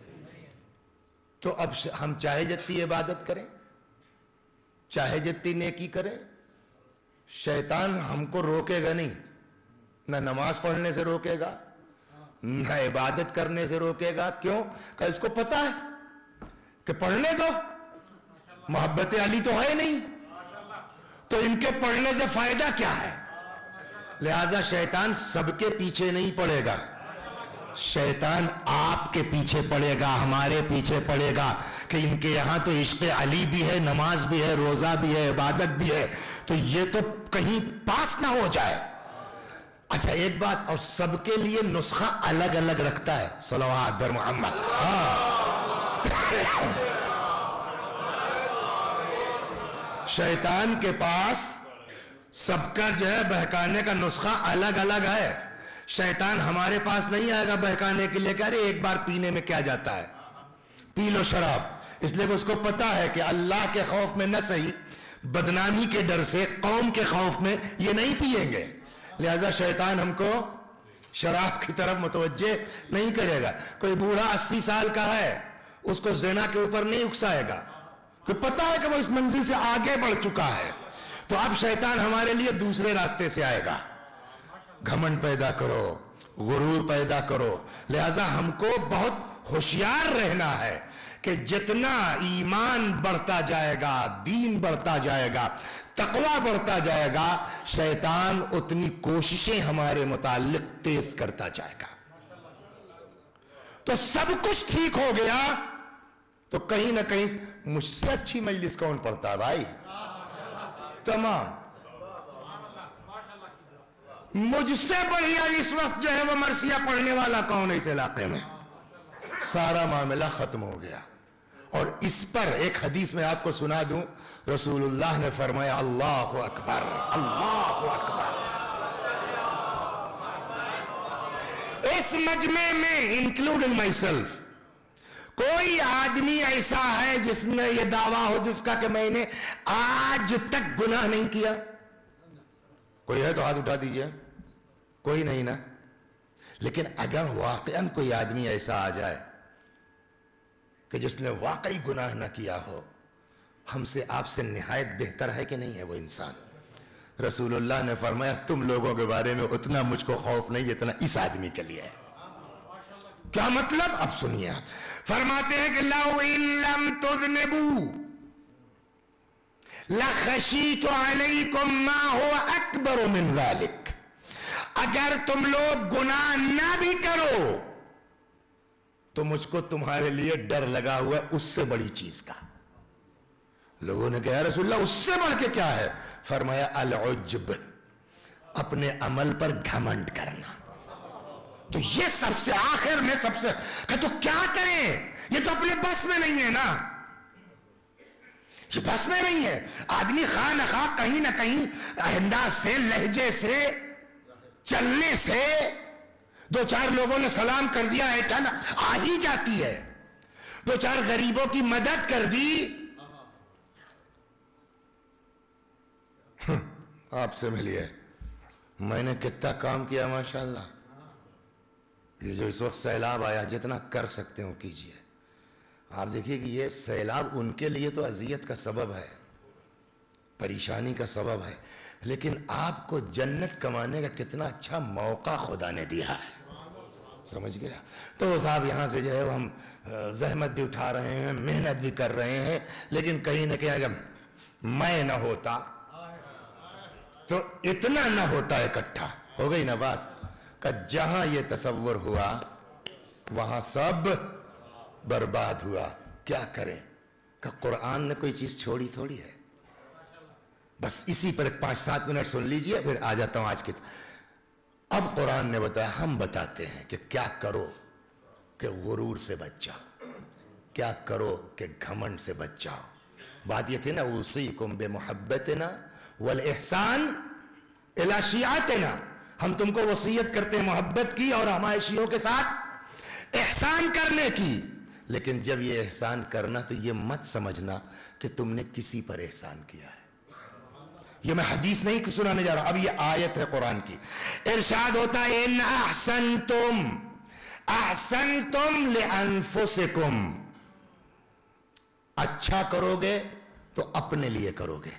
تو اب ہم چاہے جتنی عبادت کریں، چاہے جتنی نیکی کریں، شیطان ہم کو روکے گا نہیں. نہ نماز پڑھنے سے روکے گا، نہ عبادت کرنے سے روکے گا. کیوں؟ کہ اس کو پتا ہے کہ پڑھنے دو، محبت علی تو ہے نہیں، تو ان کے پڑھنے سے فائدہ کیا ہے؟ لہذا شیطان سب کے پیچھے نہیں پڑے گا، شیطان آپ کے پیچھے پڑے گا، ہمارے پیچھے پڑے گا کہ ان کے یہاں تو عشق علی بھی ہے، نماز بھی ہے، روزہ بھی ہے، عبادت بھی ہے، تو یہ تو کہیں پاس نہ ہو جائے. اچھا ایک بات اور، سب کے لیے نسخہ الگ الگ رکھتا ہے. صلوات بر محمد. شیطان کے پاس سب کا جو ہے بہکانے کا نسخہ الگ الگ ہے. شیطان ہمارے پاس نہیں آئے گا بہکانے کے لیے کہ ارے ایک بار پینے میں کیا جاتا ہے، پی لو شراب. اس لیے اس کو پتا ہے کہ اللہ کے خوف میں نہ صحیح، بدنامی کے ڈر سے، قوم کے خوف میں یہ نہیں پیئیں گے. لہذا شیطان ہم کو شراب کی طرف متوجہ نہیں کرے گا. کوئی بوڑھا 80 سال کا ہے، اس کو زنا کے اوپر نہیں اکسائے گا، تو پتا ہے کہ وہ اس منزل سے آگے بڑھ چکا ہے. تو اب شیطان ہمارے لیے دوسرے راستے سے آئے گا. گھمنڈ پیدا کرو، غرور پیدا کرو. لہذا ہم کو بہت ہوشیار رہنا ہے کہ جتنا ایمان بڑھتا جائے گا، دین بڑھتا جائے گا، تقوی بڑھتا جائے گا، شیطان اتنی کوششیں ہمارے متعلق تیز کرتا جائے گا. تو سب کچھ ٹھیک ہو گیا تو کہیں نہ کہیں مجھ سے اچھی مجلس کون پڑھتا ہے بھائی؟ تمام. مجھ سے بڑھیا اس وقت جو ہے وہ مرثیہ پڑھنے والا کون ہے اس علاقے میں؟ سارا معاملہ ختم ہو گیا. اور اس پر ایک حدیث میں آپ کو سنا دوں، رسول اللہ نے فرمایا اللہ اکبر، اللہ اکبر. اس مجمع میں انکلوڈنگ مائی سیلف کوئی آدمی ایسا ہے جس نے یہ دعویٰ ہو جس کا کہ میں نے آج تک گناہ نہیں کیا؟ کوئی ہے تو ہاتھ اٹھا دیجئے. کوئی نہیں نا. لیکن اگر واقعاً کوئی آدمی ایسا آ جائے کہ جس نے واقعی گناہ نہ کیا ہو، ہم سے آپ سے نہایت بہتر ہے کہ نہیں ہے وہ انسان؟ رسول اللہ نے فرمایا تم لوگوں کے بارے میں اتنا مجھ کو خوف نہیں جتنا اس آدمی کے لیے ہے. کیا مطلب؟ اب سنیے. فرماتے ہیں کہ لَوْ إِن لَمْ تُذْنِبُوا لَخَشِيتُ عَلَيْكُمْ مَا هُوَ أَكْبَرُ مِنْ ذَلِكَ. اگر تم لوگ گناہ نہ بھی کرو تو مجھ کو تمہارے لیے ڈر لگا ہوا ہے اس سے بڑی چیز کا. لوگوں نے کہا رسول اللہ اس سے بڑھ کے کیا ہے؟ فرمایا العجب، اپنے عمل پر گھمنڈ کرنا. تو یہ سب سے آخر میں سب سے کہ تو کیا کریں؟ یہ تو اپنے بس میں نہیں ہے نا، یہ بس میں نہیں ہے. آدمی خواہ نہ خواہ کہیں نہ کہیں انداز سے، لہجے سے، چلنے سے دو چار لوگوں نے سلام کر دیا ایٹھن آ ہی جاتی ہے. دو چار غریبوں کی مدد کر دی. آپ سے ملیے میں نے کتنا کام کیا ماشاءاللہ. یہ جو اس وقت سیلاب آیا جتنا کر سکتے ہو کیجئے. آپ دیکھیے کہ یہ سیلاب ان کے لیے تو اذیت کا سبب ہے, پریشانی کا سبب ہے, لیکن آپ کو جنت کمانے کا کتنا اچھا موقع خدا نے دیا ہے. سمجھ گیا؟ تو صاحب یہاں سے جو ہے ہم زحمت بھی اٹھا رہے ہیں, محنت بھی کر رہے ہیں, لیکن کہیں نہ کہیں اگر میں نہ ہوتا تو اتنا نہ ہوتا اکٹھا. ہو گئی نا بات کہ جہاں یہ تصور ہوا وہاں سب برباد ہوا. کیا کریں کہ قرآن نے کوئی چیز چھوڑی تھوڑی ہے. بس اسی پر 5-7 منٹ سن لیجئے پھر آ جاتا ہوں آج کی. اب قرآن نے بتایا, ہم بتاتے ہیں کہ کیا کرو کہ غرور سے بچ جاؤ, کیا کرو کہ گھمنڈ سے بچ جاؤ. بات یہ تھی نا اوصیکم بمحبتنا والاحسان الی شیعتنا, ہم تم کو وصیت کرتے ہیں محبت کی اور ہمارے شیعوں کے ساتھ احسان کرنے کی. لیکن جب یہ احسان کرنا تو یہ مت سمجھنا کہ تم نے کسی پر احسان کیا ہے. یہ میں حدیث نہیں سنانے جا رہا, اب یہ آیت ہے قرآن کی. ارشاد ہوتا ہے ان احسنتم لانفسکم, اچھا کرو گے تو اپنے لیے کرو گے.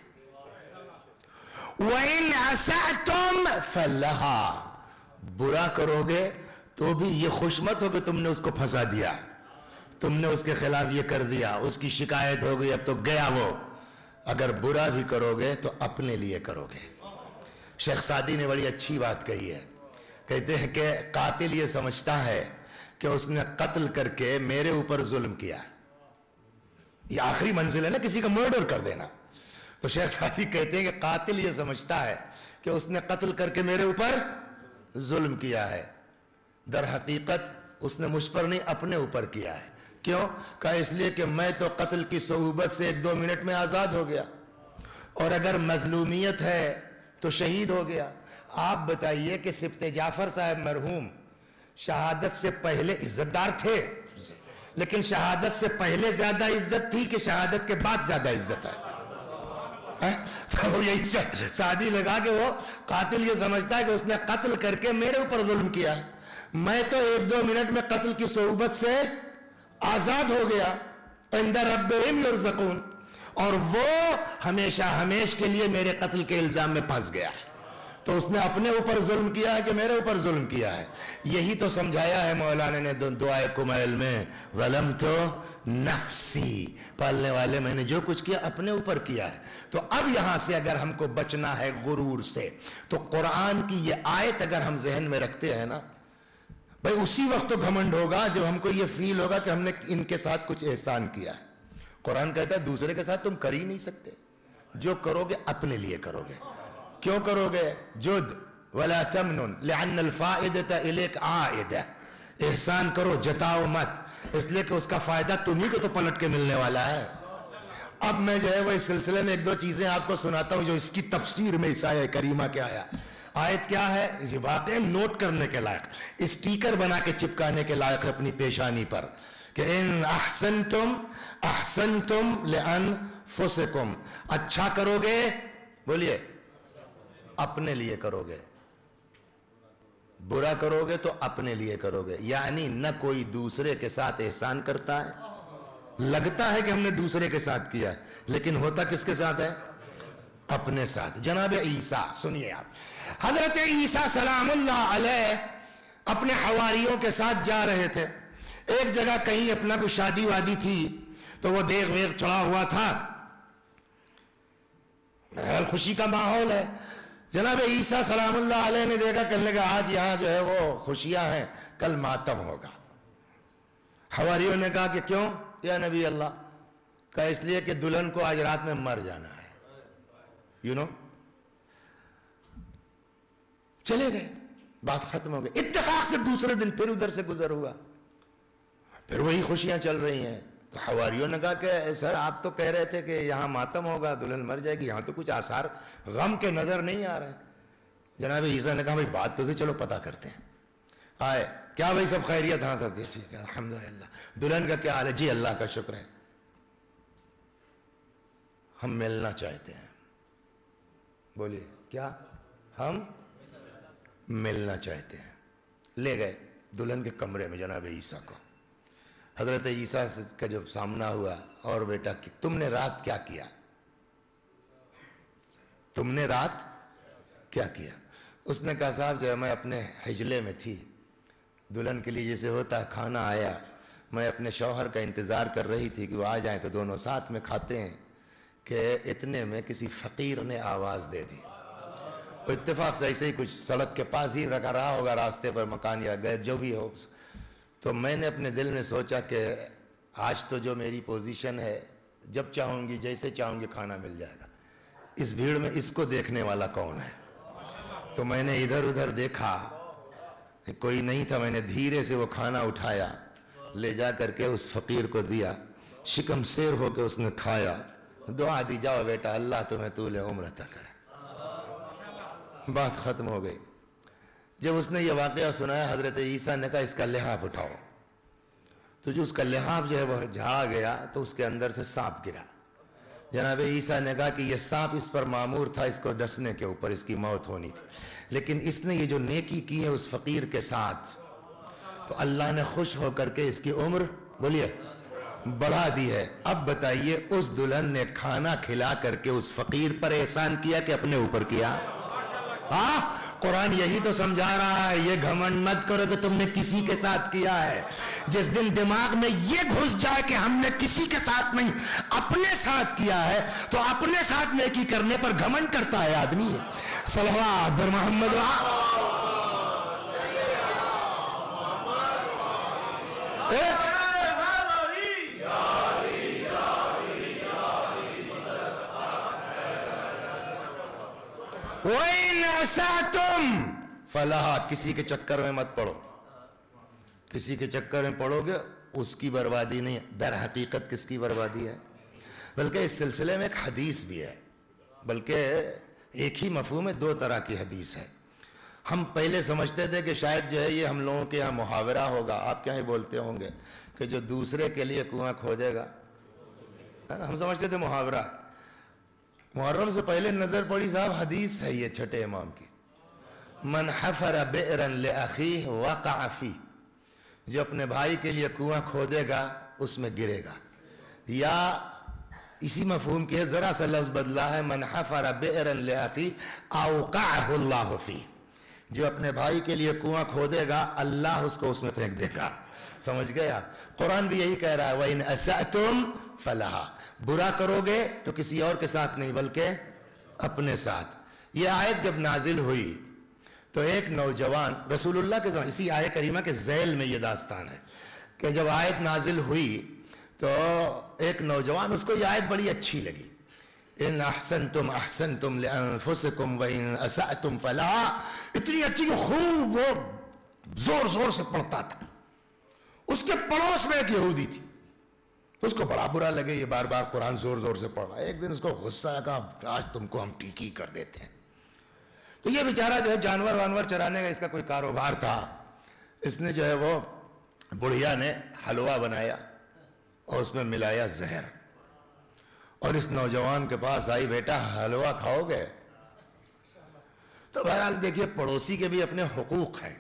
وَإِنْ أَسَأْتُمْ فَلَهَا, برا کرو گے تو بھی یہ خوش مت ہو کہ تم نے اس کو پھنسا دیا, تم نے اس کے خلاف یہ کر دیا, اس کی شکایت ہو گئی اب تو گیا وہ. اگر برا بھی کرو گے تو اپنے لیے کرو گے. شیخ سعدی نے بڑی اچھی بات کہی ہے, کہتے ہیں کہ قاتل یہ سمجھتا ہے کہ اس نے قتل کر کے میرے اوپر ظلم کیا. یہ آخری منزل ہے نا کسی کا مرڈر کر دینا. تو شیخ سعدی کہتے ہیں کہ قاتل یہ سمجھتا ہے کہ اس نے قتل کر کے میرے اوپر ظلم کیا ہے, در حقیقت اس نے مجھ پر نہیں اپنے اوپر کیا ہے. کیوں؟ کہا اس لیے کہ میں تو قتل کی صعوبت سے 1-2 منٹ میں آزاد ہو گیا, اور اگر مظلومیت ہے تو شہید ہو گیا. آپ بتائیے کہ سبط جعفر صاحب مرحوم شہادت سے پہلے عزت دار تھے, لیکن شہادت سے پہلے زیادہ عزت تھی کہ شہادت کے بعد زیادہ عزت ہے؟ تو یہی سعدی لگا کہ وہ قاتل یہ سمجھتا ہے کہ اس نے قتل کر کے میرے اوپر ظلم کیا ہے, میں تو 1-2 منٹ میں قتل کی صعوبت سے آزاد ہو گیا. عند ربہم یرزقون, اور وہ ہمیشہ ہمیش کے لیے میرے قتل کے الزام میں پھنس گیا ہے. تو اس نے اپنے اوپر ظلم کیا ہے کہ میرے اوپر ظلم کیا ہے. یہی تو سمجھایا ہے مولانا نے دعائے کمیل میں, ظلمت نفسی, پالنے والے میں نے جو کچھ کیا اپنے اوپر کیا ہے. تو اب یہاں سے اگر ہم کو بچنا ہے غرور سے, تو قرآن کی یہ آیت اگر ہم ذہن میں رکھتے ہیں نا بھائی, اسی وقت تو گھمنڈ ہوگا جب ہم کو یہ فیل ہوگا کہ ہم نے ان کے ساتھ کچھ احسان کیا ہے. قرآن کہتا ہے دوسرے کے ساتھ تم کر ہی نہیں سکتے, جو کرو گے اپنے لیے کرو گے. کیوں کرو گے؟ جد ولا تمنن لأن الفائدة إليك عائدة, احسان کرو جتاؤ مت, اس لیے کہ اس کا فائدہ تمہیں کو تو پلٹ کے ملنے والا ہے. اب میں جو ہے وہ اس سلسلے میں 1-2 چیزیں آپ کو سناتا ہوں جو اس کی تفسیر میں اس آیت کریمہ کے آیا. آیت کیا ہے یہ واقعی نوٹ کرنے کے لائق, اسٹیکر بنا کے چپکانے کے لائق اپنی پیشانی پر, کہ ان احسنتم لانفسکم, اچھا کرو گے, بولیے اپنے لیے کرو گے, برا کرو گے تو اپنے لیے کرو گے. یعنی نہ کوئی دوسرے کے ساتھ احسان کرتا ہے, لگتا ہے کہ ہم نے دوسرے کے ساتھ کیا ہے, لیکن ہوتا کس کے ساتھ ہے؟ اپنے ساتھ. جناب عیسیٰ سنیے آپ, حضرت عیسیٰ سلام اللہ علیہ اپنے حواریوں کے ساتھ جا رہے تھے. ایک جگہ کہیں اپنا کوئی شادی وادی تھی تو وہ دیگ ویگ چڑھا ہوا تھا, خوشی کا ماحول ہے. جناب عیسیٰ سلام اللہ علیہ نے دیکھا, کہنے لگا آج یہاں جو ہے وہ خوشیاں ہیں, کل ماتم ہوگا. حواریوں نے کہا کہ کیوں یا نبی اللہ؟ کہا اس لیے کہ دلہن کو آج رات میں مر جانا ہے. چلے گئے, بات ختم ہو گئی. اتفاق سے دوسرے دن پھر ادھر سے گزر ہوا, پھر وہی خوشیاں چل رہی ہیں. تو حواریوں نے کہا کہ سر آپ تو کہہ رہے تھے کہ یہاں ماتم ہوگا, دلہن مر جائے گی, یہاں تو کچھ آثار غم کے نظر نہیں آ رہے ہیں. جناب عیسیٰ نے کہا بھائی بات تو سے چلو پتہ کرتے ہیں. آئے کیا بھائی سب خیریت؟ ہاں سر جی ٹھیک ہے الحمدللہ. دلہن کا کیا حال ہے؟ جی اللہ کا شکر ہے. ہم ملنا چاہتے ہیں. بولیے کیا؟ ہم ملنا چاہتے ہیں. لے گئے دلہن کے کمرے میں جناب عیسیٰ کو. حضرت عیسیٰ کا جب سامنا ہوا، اور بیٹا تم نے رات کیا کیا؟ تم نے رات کیا کیا؟ اس نے کہا صاحب جو ہے میں اپنے حجلے میں تھی، دلہن کے لیے جیسے ہوتا ہے کھانا آیا، میں اپنے شوہر کا انتظار کر رہی تھی کہ وہ آ جائیں تو دونوں ساتھ میں کھاتے ہیں، کہ اتنے میں کسی فقیر نے آواز دے دی. وہ اتفاق سے ایسے ہی کچھ سڑک کے پاس ہی رہا ہوگا، راستے پر مکان یا گئے جو بھی ہو. تو میں نے اپنے دل میں سوچا کہ آج تو جو میری پوزیشن ہے، جب چاہوں گی جیسے چاہوں گی کھانا مل جائے گا. اس بھیڑ میں اس کو دیکھنے والا کون ہے؟ تو میں نے ادھر ادھر دیکھا، کوئی نہیں تھا. میں نے دھیرے سے وہ کھانا اٹھایا، لے جا کر کے اس فقیر کو دیا. شکم سیر ہو کے اس نے کھایا. دعا دی جاؤ بیٹا اللہ تمہیں طول عمر عطا کرے. بات ختم ہو گئی. جب اس نے یہ واقعہ سنایا، حضرت عیسیٰ نے کہا اس کا لحاف اٹھاؤ. تو جو اس کا لحاف جو ہے وہ جھاڑا گیا تو اس کے اندر سے سانپ گرا. جناب عیسیٰ نے کہا کہ یہ سانپ اس پر معمور تھا اس کو ڈسنے کے اوپر، اس کی موت ہونی تھی، لیکن اس نے یہ جو نیکی کی ہے اس فقیر کے ساتھ، تو اللہ نے خوش ہو کر کے اس کی عمر بولیے بڑھا دی ہے. اب بتائیے اس دلہن نے کھانا کھلا کر کے اس فقیر پر احسان کیا کہ اپنے اوپر کیا؟ قرآن یہی تو سمجھا رہا ہے، یہ گھمنڈ مت کرو کہ تم نے کسی کے ساتھ کیا ہے. جس دن دماغ میں یہ گھس جائے کہ ہم نے کسی کے ساتھ نہیں اپنے ساتھ کیا ہے، تو اپنے ساتھ نیکی کرنے پر گھمنڈ کرتا ہے آدمی. صلوات بر محمد وَإِنْ أَسَأْتُمْ فَلَهَا. کسی کے چکر میں مت پڑو. کسی کے چکر میں پڑو گے اس کی بربادی نہیں، در حقیقت کس کی بربادی ہے؟ بلکہ اس سلسلے میں ایک حدیث بھی ہے، بلکہ ایک ہی مفہوم ہے، دو طرح کی حدیث ہے. ہم پہلے سمجھتے تھے کہ شاید جو ہے یہ ہم لوگوں کے یہاں محاورہ ہوگا، آپ کیا ہی بولتے ہوں گے کہ جو دوسرے کے لیے کنواں کھودے گا، ہم سمجھتے تھے محاورہ. محرم سے پہلے نظر پڑی صاحب حدیث ہے یہ چھٹے امام کی، من حفر بئرا لأخیہ وقع فیہ. جو اپنے بھائی کے لیے کنواں کھودے گا اس میں گرے گا. یا اسی مفہوم کے ذرا سا لفظ بدلا ہے، من حفر بئرا لأخیہ اوقعہ اللہ فیہ. جو اپنے بھائی کے لیے کنواں کھودے گا اللہ اس کو اس میں پھینک دے گا. سمجھ گیا؟ قرآن بھی یہی کہہ رہا ہے وَإِنْ أَسَأْتُمْ فَلَهَا. برا کرو گے تو کسی اور کے ساتھ نہیں بلکہ اپنے ساتھ. یہ آیت جب نازل ہوئی تو ایک نوجوان رسول اللہ کے زمان، اسی آیت کریمہ کے ذیل میں یہ داستان ہے کہ جب آیت نازل ہوئی تو ایک نوجوان، اس کو یہ آیت بڑی اچھی لگی، ان احسنتم احسنتم لانفسکم وان اسأتم فلها. اتنی اچھی کہ خوب وہ زور زور سے پڑھتا تھا. اس کے پڑوس میں ایک یہودی تھی، اس کو بڑا برا لگے یہ بار بار قرآن زور زور سے پڑھ رہا ہے. ایک دن اس کو غصہ آیا کہ آج تم کو ہم ٹیکی کر دیتے ہیں. تو یہ بیچارہ جو ہے جانور وانور چرانے کا اس کا کوئی کاروبار تھا. اس نے جو ہے وہ بڑھیا نے حلوہ بنایا اور اس میں ملایا زہر، اور اس نوجوان کے پاس آئی، بیٹا حلوہ کھاؤ گے؟ تو بہرحال دیکھیے پڑوسی کے بھی اپنے حقوق ہیں،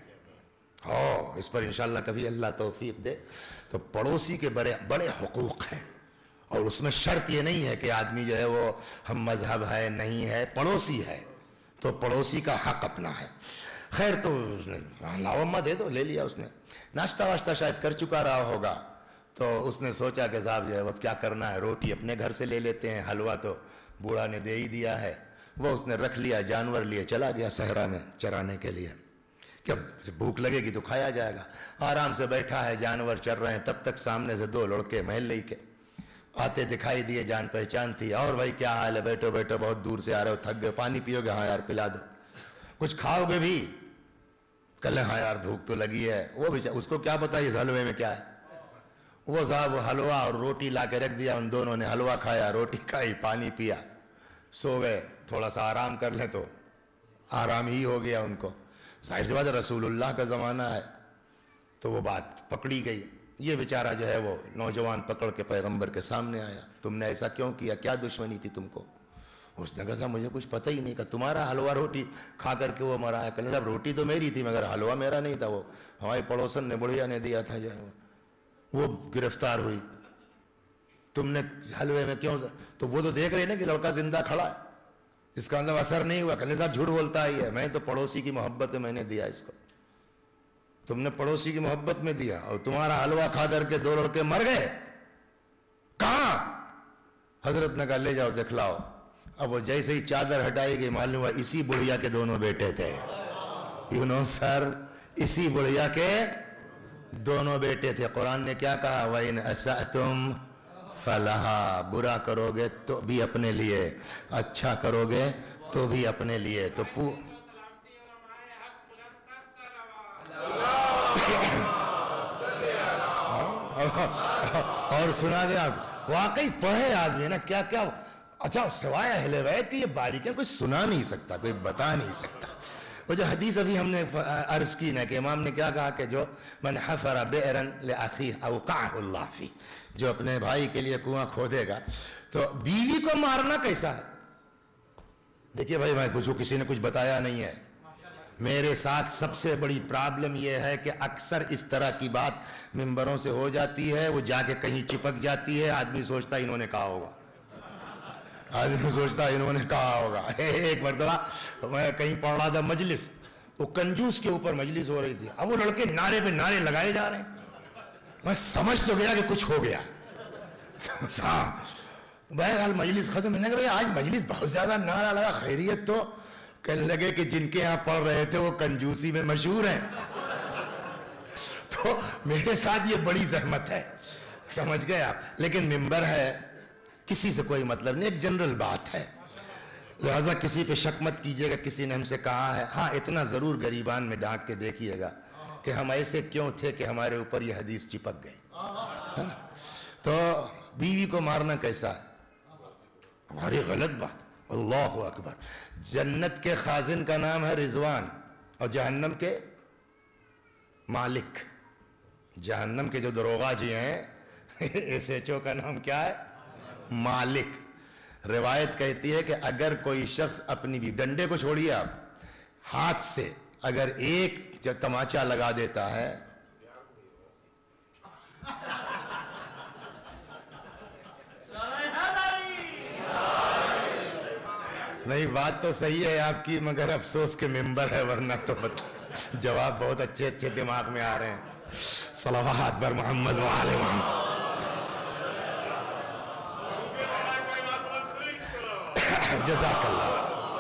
اس پر انشاءاللہ کبھی اللہ توفیق دے. تو پڑوسی کے بڑے حقوق ہیں، اور اس میں شرط یہ نہیں ہے کہ آدمی جو ہے وہ ہم مذہب ہے نہیں ہے، پڑوسی ہے تو پڑوسی کا حق اپنا ہے. خیر تو اس نے لاوما دے دو، لے لیا. اس نے ناشتہ واشتہ شاید کر چکا رہا ہوگا، تو اس نے سوچا کہ صاحب جو ہے وہ کیا کرنا ہے، روٹی اپنے گھر سے لے لیتے ہیں، حلوہ تو بوڑھا نے دے ہی دیا ہے. وہ اس نے رکھ لیا، جانور لیے چلا گیا صحرا میں چرانے کے لیے کہ اب بھوک لگے گی تو کھایا جائے گا. آرام سے بیٹھا ہے، جانور چر رہے ہیں، تب تک سامنے سے دو لڑکے محلے کے آتے دکھائی دیے، جان پہچان تھی. اور بھائی کیا حال ہے؟ بیٹھو بیٹھو، بہت دور سے آ رہے ہو، تھک گئے، پانی پیو گے؟ ہاں یار پلا دو. کچھ کھاؤ گے بھی؟ کل ہاں یار بھوک تو لگی ہے. وہ بھی اس کو کیا پتا اس حلوے میں کیا ہے. وہ صاحب وہ حلوہ اور روٹی لا کے رکھ دیا. ان دونوں نے حلوہ کھایا، روٹی کھائی، پانی پیا، سو گئے. تھوڑا سا آرام کر لیں تو آرام ہی ہو گیا ان کو. ظاہر سی بات ہے رسول اللہ کا زمانہ ہے، تو وہ بات پکڑی گئی. یہ بیچارہ جو ہے وہ نوجوان پکڑ کے پیغمبر کے سامنے آیا. تم نے ایسا کیوں کیا, کیا دشمنی تھی تم کو؟ اس نے کہا مجھے کچھ پتہ ہی نہیں, کہ تمہارا حلوہ روٹی کھا کر کے وہ مرا ہے. کہنے صاحب روٹی تو میری تھی مگر حلوہ میرا نہیں تھا, وہ ہمارے پڑوسن نے بڑھیا نے دیا تھا جو ہے وہ گرفتار ہوئی. تم نے حلوے میں کیوں؟ تو وہ تو دیکھ رہے نا کہ لڑکا زندہ کھڑا ہے, اس کا مطلب اثر نہیں ہوا. کہنے صاحب جھوٹ بولتا ہی ہے, میں تو پڑوسی کی محبت میں نے دیا اس کو. تم نے پڑوسی کی محبت میں دیا اور تمہارا حلوہ کھا کر کے 2 لڑکے مر گئے. کہاں؟ حضرت نے کہا لے جاؤ دکھلاؤ. اب وہ جیسے ہی چادر ہٹائی گئی معلوم ہوا اسی بڑھیا کے 2 بیٹے تھے. سر اسی بڑھیا کے 2 بیٹے تھے. قرآن نے کیا کہا؟ وَإِنْ أَسَأْتُمْ فَلَهَا, برا کرو گے تو بھی اپنے لیے, اچھا کرو گے تو بھی اپنے لیے. تو اور سنا دیں آپ, واقعی پڑھے آدمی نا کیا کیا. اچھا سوائے اہل بیت کی یہ باریکیاں کوئی سنا نہیں سکتا, کوئی بتا نہیں سکتا. وہ جو حدیث ابھی ہم نے عرض کی نا کہ امام نے کیا کہا کہ جو من حفر بئرا لأخیہ اوقعہ اللہ فی, جو اپنے بھائی کے لیے کنواں کھودے گا. تو بیوی کو مارنا کیسا ہے؟ دیکھیے بھائی میں کچھ کسی نے کچھ بتایا نہیں ہے. میرے ساتھ سب سے بڑی پرابلم یہ ہے کہ اکثر اس طرح کی بات ممبروں سے ہو جاتی ہے, وہ جا کے کہیں چپک جاتی ہے, آدمی سوچتا انہوں نے کہا ہوگا, آدمی سوچتا انہوں نے کہا ہوگا. ایک مرتبہ میں کہیں پڑھ رہا تھا مجلس, وہ کنجوس کے اوپر مجلس ہو رہی تھی. اب وہ لڑکے نعرے پہ نعرے لگائے جا رہے ہیں, میں سمجھ تو گیا کہ کچھ ہو گیا. بہرحال مجلس ختم. میں نے کہا بھائی آج مجلس بہت زیادہ نعرہ لگا, خیریت؟ تو کہنے لگے کہ جن کے یہاں پڑھ رہے تھے وہ کنجوسی میں مشہور ہیں. تو میرے ساتھ یہ بڑی زحمت ہے, سمجھ گئے آپ. لیکن ممبر ہے, کسی سے کوئی مطلب نہیں, ایک جنرل بات ہے, لہذا کسی پہ شک مت کیجئے گا کسی نے ہم سے کہا ہے. ہاں اتنا ضرور گریبان میں ڈانٹ کے دیکھیے گا کہ ہم ایسے کیوں تھے کہ ہمارے اوپر یہ حدیث چپک گئی. تو بیوی کو مارنا کیسا ہے؟ ہماری غلط بات. اللہ اکبر. جنت کے خازن کا نام ہے رضوان, اور جہنم کے مالک, جہنم کے جو دروغہ جی ہیں ایس ایچ او کا نام کیا ہے؟ مالک. روایت کہتی ہے کہ اگر کوئی شخص اپنی بھی, ڈنڈے کو چھوڑیے آپ, ہاتھ سے اگر ایک تماچا لگا دیتا ہے, نہیں بات تو صحیح ہے آپ کی, مگر افسوس کے ممبر ہے, ورنہ تو جواب بہت اچھے اچھے دماغ میں آ رہے ہیں. صلوات بر محمد وآل محمد. جزاک اللہ.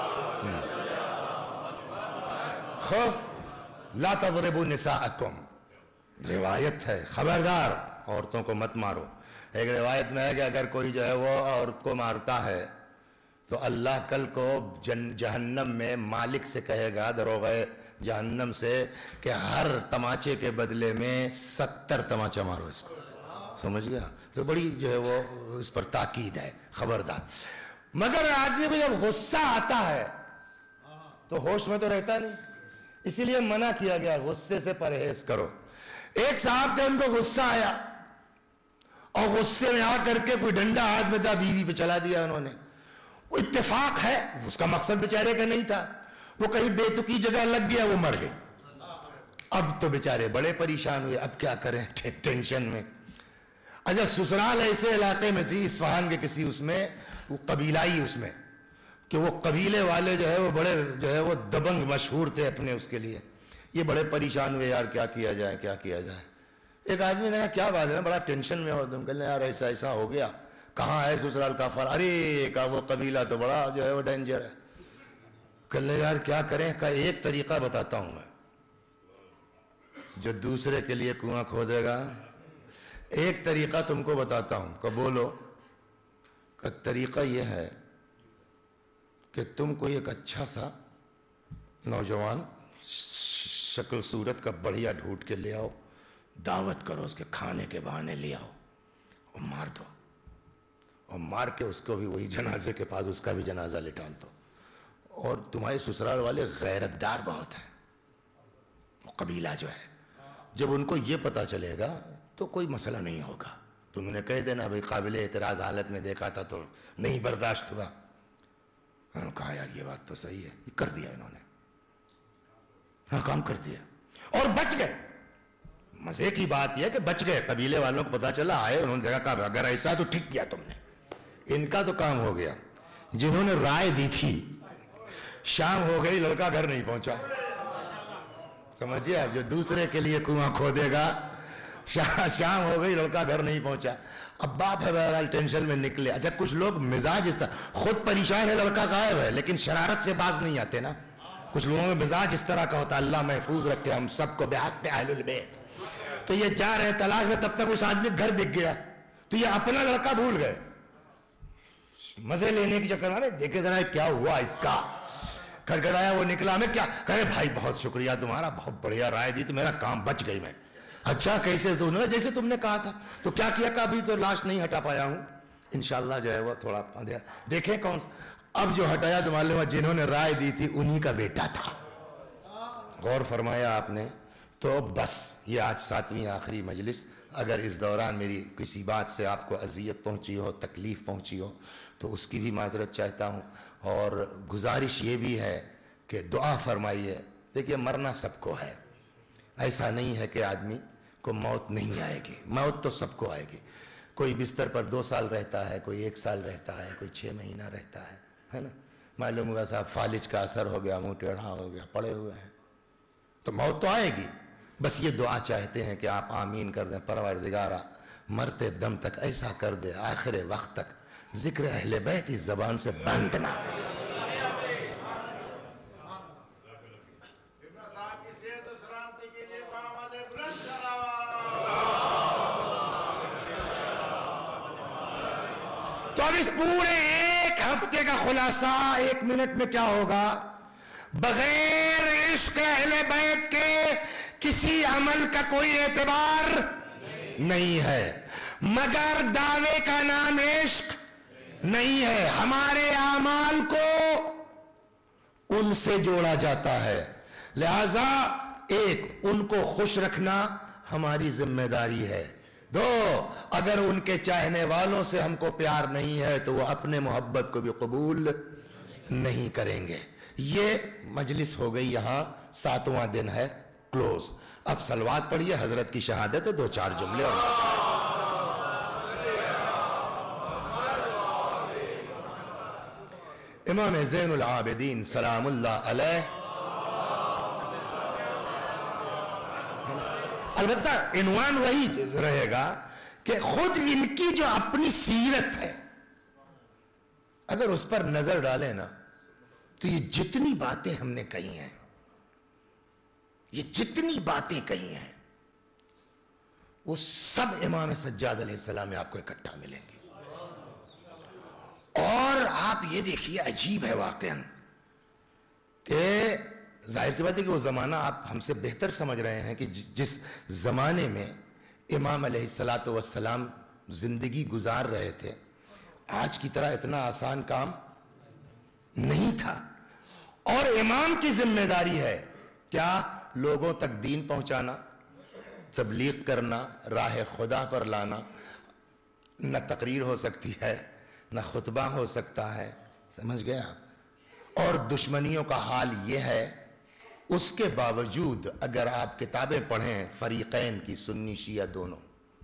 لا تضربوا نساءکم, روایت ہے, خبردار عورتوں کو مت مارو. ایک روایت میں ہے کہ اگر کوئی جو ہے وہ عورت کو مارتا ہے تو اللہ کل کو جہنم میں مالک سے کہے گا, دروغہ جہنم سے, کہ ہر تماچے کے بدلے میں 70 تماچا مارو اس کو. سمجھ گیا؟ تو بڑی جو ہے وہ اس پر تاکید ہے, خبردار. مگر آدمی کو جب غصہ آتا ہے تو ہوش میں تو رہتا نہیں, اسی لیے منع کیا گیا غصے سے پرہیز کرو. ایک صاحب تھے, ان کو غصہ آیا اور غصے میں آ کر کے کوئی ڈنڈا ہاتھ میں تھا, بیوی پہ چلا دیا انہوں نے. وہ اتفاق ہے, اس کا مقصد بیچارے کا نہیں تھا, وہ کہیں بے تکی جگہ لگ گیا, وہ مر گئی. اب تو بیچارے بڑے پریشان ہوئے, اب کیا کریں, ٹینشن میں. اچھا سسرال ایسے علاقے میں تھی, اصفہان کے کسی اس میں, وہ قبیلائی اس میں, کہ وہ قبیلے والے جو ہے وہ بڑے جو ہے وہ دبنگ مشہور تھے اپنے اس کے لیے. یہ بڑے پریشان ہوئے, یار کیا کیا جائے, کیا کیا جائے. ایک آدمی نے کہا کیا بات ہے, بڑا ٹینشن میں ہو تم. کہنے یار ایسا ایسا ہو گیا. کہاں ہے سسرال کا فر؟ ارے کا وہ قبیلہ تو بڑا جو ہے وہ ڈینجر ہے. کہنے یار کیا کریں؟ کہ ایک طریقہ بتاتا ہوں میں, جو دوسرے کے لیے کنواں کھودے گا, ایک طریقہ تم کو بتاتا ہوں. کہ بولو. کہ طریقہ یہ ہے کہ تم کو ایک اچھا سا نوجوان شکل صورت کا بڑھیا ڈھونڈ کے لے آؤ, دعوت کرو, اس کے کھانے کے بہانے لے آؤ, اور مار دو, اور مار کے اس کو بھی وہی جنازے کے پاس اس کا بھی جنازہ لٹال دو. اور تمہارے سسرال والے غیرت دار بہت ہیں, وہ قبیلہ جو ہے جب ان کو یہ پتہ چلے گا تو کوئی مسئلہ نہیں ہوگا. تم نے کہہ دینا بھائی قابل اعتراض حالت میں دیکھا تھا تو نہیں برداشت ہوا. انہوں نے کہا یار یہ بات تو صحیح ہے, یہ کر دیا انہوں نے, ہاں کام کر دیا اور بچ گئے. مزے کی بات یہ کہ بچ گئے. قبیلے والوں کو پتا چلا, آئے, انہوں نے دیکھا کہ اگر ایسا تو ٹھیک کیا تم نے, ان کا تو کام ہو گیا. جنہوں نے رائے دی تھی شام ہو گئی, لڑکا گھر نہیں پہنچا. سمجھیے آپ, جو دوسرے کے لیے کنواں کھودے گا, شام ہو گئی لڑکا گھر نہیں پہنچا. اب باپ ہے بہرحال ٹینشن میں نکلے. اچھا کچھ لوگ مزاج اس طرح, خود پریشان ہے لڑکا غائب ہے لیکن شرارت سے باز نہیں آتے نا. کچھ لوگوں میں مزاج اس طرح کا ہوتا ہے, اللہ محفوظ رکھے ہم سب کو بحق اہل البیت. تو یہ جا رہے تلاش میں, تب تک اس آدمی گھر دکھ گیا, تو یہ اپنا لڑکا بھول گئے. مزے لینے کی چکر میں دیکھے ذرا کیا ہوا اس کا. کھڑکھڑایا, وہ نکلا, میں کیا کہے بھائی بہت شکریہ تمہارا, بہت بڑھیا رائے دی تو میرا کام بچ گئی. میں اچھا کیسے؟ تو انہوں نے جیسے تم نے کہا تھا. تو کیا کیا کہ ابھی تو لاش نہیں ہٹا پایا ہوں, انشاءاللہ جو ہے وہ تھوڑا دیکھیں کون. اب جو ہٹایا تو معلوم ہے جنہوں نے رائے دی تھی انہی کا بیٹا تھا. غور فرمایا آپ نے. تو بس یہ آج 7ویں آخری مجلس. اگر اس دوران میری کسی بات سے آپ کو اذیت پہنچی ہو, تکلیف پہنچی ہو, تو اس کی بھی معذرت چاہتا ہوں. اور گزارش یہ بھی ہے کہ دعا فرمائیے. دیکھیے مرنا سب کو ہے, ایسا نہیں ہے کہ آدمی کو موت نہیں آئے گی. موت تو سب کو آئے گی. کوئی بستر پر 2 سال رہتا ہے, کوئی 1 سال رہتا ہے, کوئی 6 مہینہ رہتا ہے نا. معلوم ہوا صاحب فالج کا اثر ہو گیا, منہ ٹیڑھا ہو گیا, پڑے ہوئے ہیں, تو موت تو آئے گی. بس یہ دعا چاہتے ہیں کہ آپ آمین کر دیں, پروردگارا مرتے دم تک ایسا کر دے, آخر وقت تک ذکر اہل بیت اس زبان سے بند نہ. تو اب اس پورے 1 ہفتے کا خلاصہ 1 منٹ میں کیا ہوگا؟ بغیر عشق اہل بیت کے کسی عمل کا کوئی اعتبار نہیں ہے, مگر دعوے کا نام عشق نہیں ہے. ہمارے اعمال کو ان سے جوڑا جاتا ہے, لہذا 1 ان کو خوش رکھنا ہماری ذمہ داری ہے. 2 اگر ان کے چاہنے والوں سے ہم کو پیار نہیں ہے تو وہ اپنے محبت کو بھی قبول نہیں کریں گے. یہ مجلس ہو گئی یہاں 7واں دن ہے کلوز. اب صلوات پڑھیے, حضرت کی شہادت ہے, 2-4 جملے اور بس. امام زین العابدین سلام اللہ علیہ. البتہ عنوان وہی رہے گا کہ خود ان کی جو اپنی سیرت ہے اگر اس پر نظر ڈالیں نا, تو یہ جتنی باتیں ہم نے کہی ہیں, یہ جتنی باتیں کہی ہیں, وہ سب امام سجاد علیہ السلام میں آپ کو اکٹھا ملیں گی. اور آپ یہ دیکھیے عجیب ہے واقعاً کہ ظاہر سی بات ہے کہ وہ زمانہ آپ ہم سے بہتر سمجھ رہے ہیں کہ جس زمانے میں امام علیہ السلام زندگی گزار رہے تھے, آج کی طرح اتنا آسان کام نہیں تھا. اور امام کی ذمہ داری ہے کیا؟ لوگوں تک دین پہنچانا, تبلیغ کرنا, راہ خدا پر لانا. نہ تقریر ہو سکتی ہے, نہ خطبہ ہو سکتا ہے, سمجھ گئے آپ. اور دشمنیوں کا حال یہ ہے, اس کے باوجود اگر آپ کتابیں پڑھیں فریقین کی, سنی شیعہ دونوں,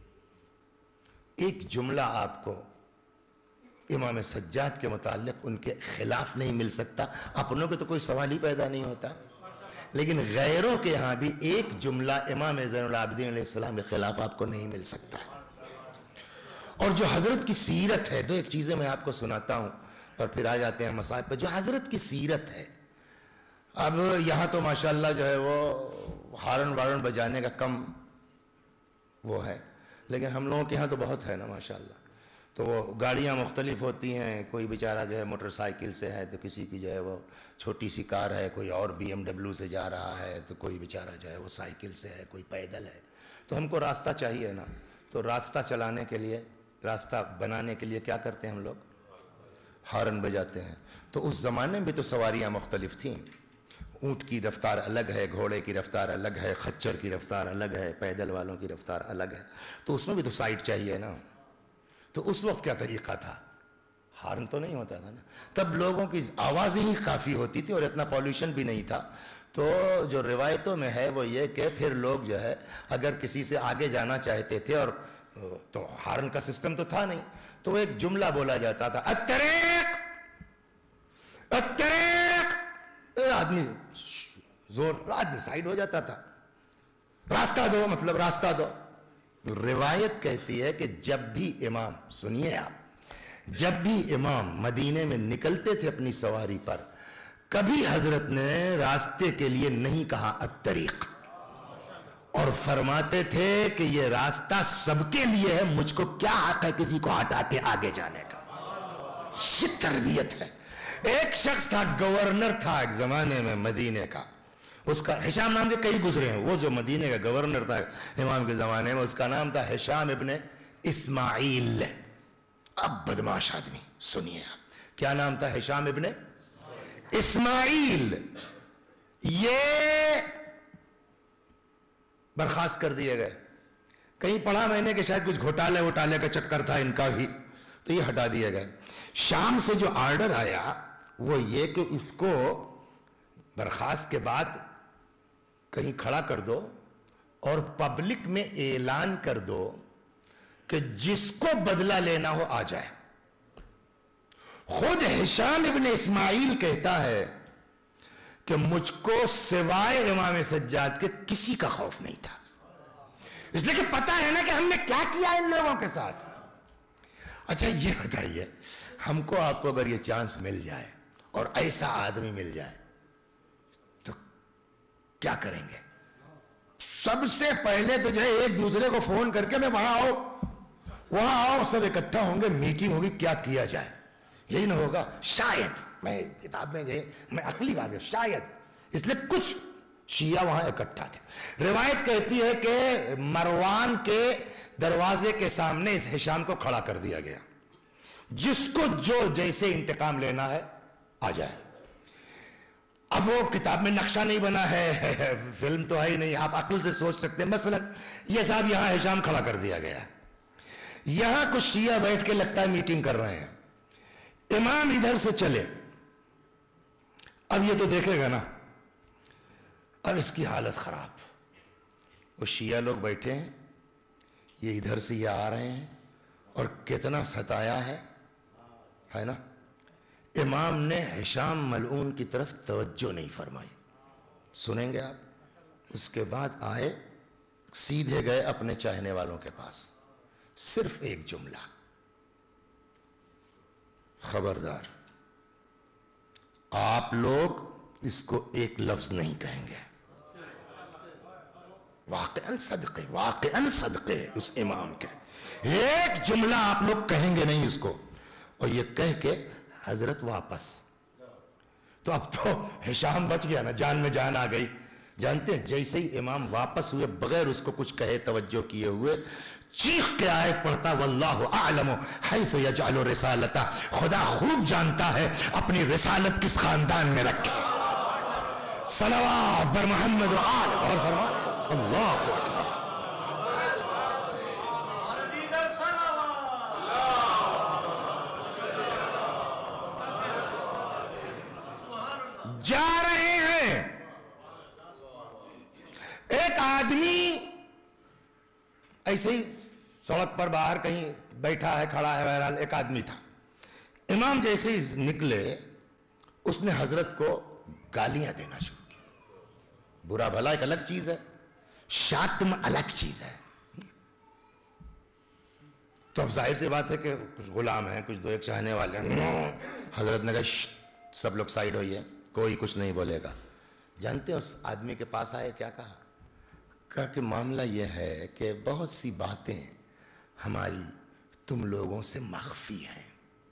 ایک جملہ آپ کو امام سجاد کے متعلق ان کے خلاف نہیں مل سکتا. اپنوں کے تو کوئی سوال ہی پیدا نہیں ہوتا, لیکن غیروں کے ہاں بھی ایک جملہ امام زین العابدین علیہ السلام کے خلاف آپ کو نہیں مل سکتا. اور جو حضرت کی سیرت ہے, 2 چیزیں میں آپ کو سناتا ہوں اور پھر آ جاتے ہیں مصائب پہ. جو حضرت کی سیرت ہے, اب یہاں تو ماشاءاللہ جو ہے وہ ہارن وارن بجانے کا کم وہ ہے, لیکن ہم لوگوں کے ہاں تو بہت ہے نا ماشاءاللہ. تو وہ گاڑیاں مختلف ہوتی ہیں, کوئی بیچارہ جو ہے موٹر سائیکل سے ہے, تو کسی کی جو ہے وہ چھوٹی سی کار ہے, کوئی اور BMW سے جا رہا ہے, تو کوئی بیچارہ جو ہے وہ سائیکل سے ہے, کوئی پیدل ہے. تو ہم کو راستہ چاہیے نا, تو راستہ چلانے کے لیے, راستہ بنانے کے لیے کیا کرتے ہیں ہم لوگ؟ ہارن بجاتے ہیں. تو اس زمانے میں بھی تو سواریاں مختلف تھیں. اونٹ کی رفتار الگ ہے، گھوڑے کی رفتار الگ ہے، خچر کی رفتار الگ ہے، پیدل والوں کی رفتار الگ ہے، تو اس میں بھی تو سائٹ چاہیے نا. تو اس وقت کیا طریقہ تھا؟ ہارن تو نہیں ہوتا تھا نا، تب لوگوں کی آوازیں ہی کافی ہوتی تھی اور اتنا پالوشن بھی نہیں تھا. تو جو روایتوں میں ہے وہ یہ کہ پھر لوگ جو ہے اگر کسی سے آگے جانا چاہتے تھے اور تو ہارن کا سسٹم تو تھا نہیں، تو ایک جملہ بولا جاتا تھا، الطریق الطریق. آدمی سائیڈ ہو جاتا تھا، راستہ دو، مطلب راستہ دو. روایت کہتی ہے کہ جب بھی امام، سنیے آپ، جب بھی امام مدینے میں نکلتے تھے اپنی سواری پر، کبھی حضرت نے راستے کے لیے نہیں کہا الطریق، اور فرماتے تھے کہ یہ راستہ سب کے لیے ہے، مجھ کو کیا حق ہے کسی کو ہٹا کے آگے جانے کا. یہ تربیت ہے. ایک شخص تھا، گورنر تھا ایک زمانے میں مدینے کا، اس کا ہشام نام کے کئی گزرے ہیں، وہ جو مدینے کا گورنر تھا امام کے زمانے میں، اس کا نام تھا ہشام ابن اسماعیل. اب بدماش آدمی، سنیے آپ، کیا نام تھا؟ ہشام ابن اسماعیل. یہ برخاست کر دیے گئے. کہیں پڑھا میں نے کہ شاید کچھ گھوٹالے کا چکر تھا ان کا بھی، تو یہ ہٹا دیے گئے. شام سے جو آرڈر آیا وہ یہ کہ اس کو برخاست کے بعد کہیں کھڑا کر دو اور پبلک میں اعلان کر دو کہ جس کو بدلہ لینا ہو آ جائے. خود ہشام ابن اسماعیل کہتا ہے کہ مجھ کو سوائے امام سجاد کے کسی کا خوف نہیں تھا، اس لیے کہ پتا ہے نا کہ ہم نے کیا کیا ان لوگوں کے ساتھ. اچھا یہ بتائیے، ہم کو آپ کو اگر یہ چانس مل جائے اور ایسا آدمی مل جائے تو کیا کریں گے؟ سب سے پہلے تو جو ہے ایک دوسرے کو فون کر کے میں وہاں آؤ، سب اکٹھا ہوں گے، میٹنگ ہوگی، کیا کیا جائے. یہی نہ ہوگا شاید، میں کتاب میں گئے، میں عقلی بات ہے، شاید، اس لیے کچھ شیعہ وہاں اکٹھا تھے. روایت کہتی ہے کہ مروان کے دروازے کے سامنے اس ہشام کو کھڑا کر دیا گیا، جس کو جو جیسے انتقام لینا ہے آ جائے. اب وہ کتاب میں نقشہ نہیں بنا ہے، فلم تو ہے ہی نہیں، آپ عقل سے سوچ سکتے ہیں. مثلا یہ صاحب یہاں ہشام کھڑا کر دیا گیا، یہاں کچھ شیعہ بیٹھ کے لگتا ہے میٹنگ کر رہے ہیں، امام ادھر سے چلے، اب یہ تو دیکھے گا نا، اب اس کی حالت خراب. وہ شیعہ لوگ بیٹھے ہیں، یہ ادھر سے یہ آ رہے ہیں اور کتنا ستایا ہے نا. امام نے ہشام ملعون کی طرف توجہ نہیں فرمائی. سنیں گے آپ. اس کے بعد آئے، سیدھے گئے اپنے چاہنے والوں کے پاس، صرف ایک جملہ، خبردار آپ لوگ اس کو ایک لفظ نہیں کہیں گے. واقعاً صدقے اس امام کے، ایک جملہ آپ لوگ کہیں گے نہیں اس کو. اور یہ کہہ کے حضرت واپس. تو اب تو ہشام بچ گیا نا، جان میں جان آ گئی. جانتے ہیں جیسے ہی امام واپس ہوئے بغیر اس کو کچھ کہے توجہ کیے ہوئے چیخ کے آیت پڑھتا، واللہ اعلم حیث یجعل رسالتہ، خدا خوب جانتا ہے اپنی رسالت کس خاندان میں رکھے. صلوات بر محمد و آل، اور فرمایا اللہ اکبر. جا رہے ہیں، ایک آدمی ایسے ہی سڑک پر باہر کہیں بیٹھا ہے، کھڑا ہے، بہرحال ایک آدمی تھا. امام جیسے ہی نکلے اس نے حضرت کو گالیاں دینا شروع کی. برا بھلا ایک الگ چیز ہے، شاتم الگ چیز ہے. تو اب ظاہر سی بات ہے کہ کچھ غلام ہیں، کچھ دو ایک چاہنے والے ہیں. حضرت نے کہا سب لوگ سائیڈ ہوئیے، کوئی کچھ نہیں بولے گا. جانتے ہیں اس آدمی کے پاس آئے کیا کہا کہ معاملہ یہ ہے کہ بہت سی باتیں ہماری تم لوگوں سے مخفی ہیں.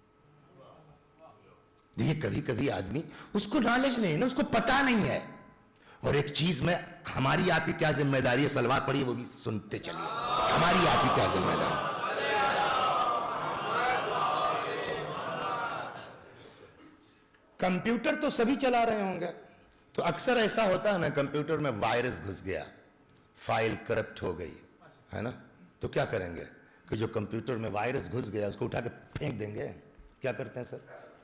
دیکھیے کبھی کبھی آدمی اس کو نالج نہیں ہے نا، اس کو پتا نہیں ہے. اور ایک چیز میں ہماری آپ کی کیا ذمہ داری ہے، سلوات پڑھیے وہ بھی سنتے چلیے، ہماری آپ کی کیا ذمہ داری. کمپیوٹر تو سبھی چلا رہے ہوں گے، تو اکثر ایسا ہوتا ہے نا کمپیوٹر میں وائرس گھس گیا, فائل کرپٹ ہو گئی ہے نا, تو کیا کریں گے کہ جو کمپیوٹر میں وائرس گھس گیا اس کو اٹھا کے پھینک دیں گے. کیا کرتے ہیں سر؟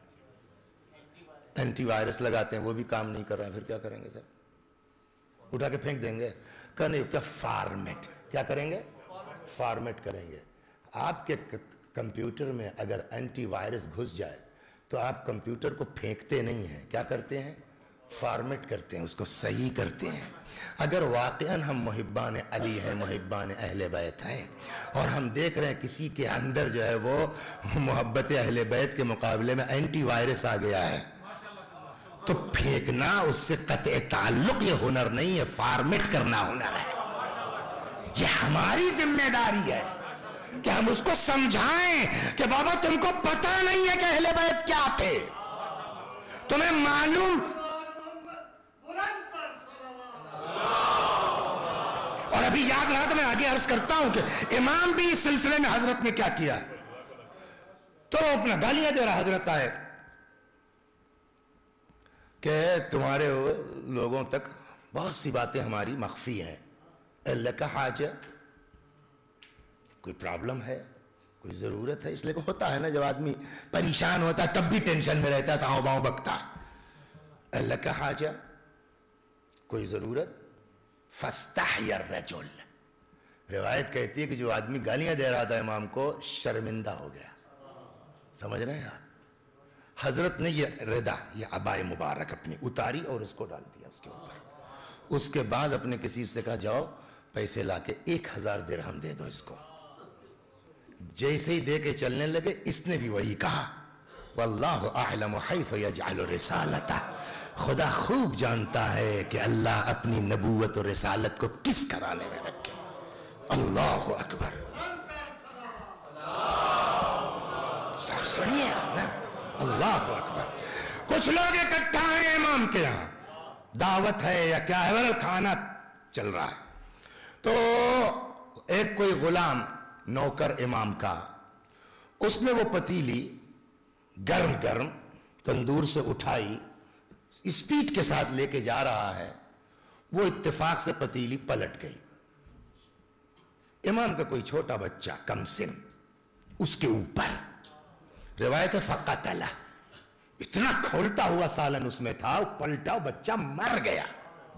اینٹی وائرس لگاتے ہیں, وہ بھی کام نہیں کر رہا ہے, پھر کیا کریں گے سر؟ اٹھا کے پھینک دیں گے. کرنے کیا فارمیٹ, کیا کریں گے؟ فارمیٹ کریں گے. آپ کے کمپیوٹر میں اگر اینٹی وائرس گھس جائے تو آپ کمپیوٹر کو پھینکتے نہیں ہیں, کیا کرتے ہیں؟ فارمیٹ کرتے ہیں, اس کو صحیح کرتے ہیں. اگر واقعاً ہم محبان علی ہیں, محبان اہل بیت ہیں, اور ہم دیکھ رہے ہیں کسی کے اندر جو ہے وہ محبت اہل بیت کے مقابلے میں اینٹی وائرس آ گیا ہے, تو پھینکنا اس سے قطع تعلق یہ ہنر نہیں ہے, فارمیٹ کرنا ہنر ہے. یہ ہماری ذمہ داری ہے کہ ہم اس کو سمجھائیں کہ بابا تم کو پتہ نہیں ہے کہ اہل بیت کیا تھے, تمہیں معلوم. اور ابھی یاد رہا تو میں آگے عرض کرتا ہوں کہ امام بھی اس سلسلے میں حضرت نے کیا کیا ہے. تو اپنا گالیاں دے رہا حضرت آئے کہ تمہارے لوگوں تک بہت سی باتیں ہماری مخفی ہیں. اللہ کا حاجہ, کوئی پرابلم ہے, کوئی ضرورت ہے, اس لیے ہوتا ہے نا جب آدمی پریشان ہوتا ہے تب بھی ٹینشن میں رہتا ہے, تاؤں باؤں بکتا ہے. اللہ کا حاجہ, کوئی ضرورت. فاستحی الرجل, روایت کہتی ہے کہ جو آدمی گالیاں دے رہا تھا امام کو شرمندہ ہو گیا. سمجھ رہے ہیں آپ؟ حضرت نے یہ ردا, یہ عبائے مبارک اپنی اتاری اور اس کو ڈال دیا اس کے اوپر. اس کے بعد اپنے کسی سے کہا جاؤ پیسے لا کے 1000 درہم دے دو اس کو. جیسے ہی دے کے چلنے لگے اس نے بھی وہی کہا, واللہ اعلم حیث یجعل رسالتہ, خدا خوب جانتا ہے کہ اللہ اپنی نبوت اور رسالت کو کس کرانے میں رکھے. اللہ اکبر, سنیے نا, اللہ اکبر. کچھ لوگ اکٹھا ہیں امام کے یہاں, دعوت ہے یا کیا ہے, کھانا چل رہا ہے. تو ایک کوئی غلام نوکر امام کا, اس نے وہ پتیلی گرم گرم تندور سے اٹھائی, اسپیڈ کے ساتھ لے کے جا رہا ہے, وہ اتفاق سے پتیلی پلٹ گئی. امام کا کوئی چھوٹا بچہ کم سن اس کے اوپر, روایت ہے فقتلہ, اتنا کھولتا ہوا سالن اس میں تھا, وہ پلٹا, بچہ مر گیا.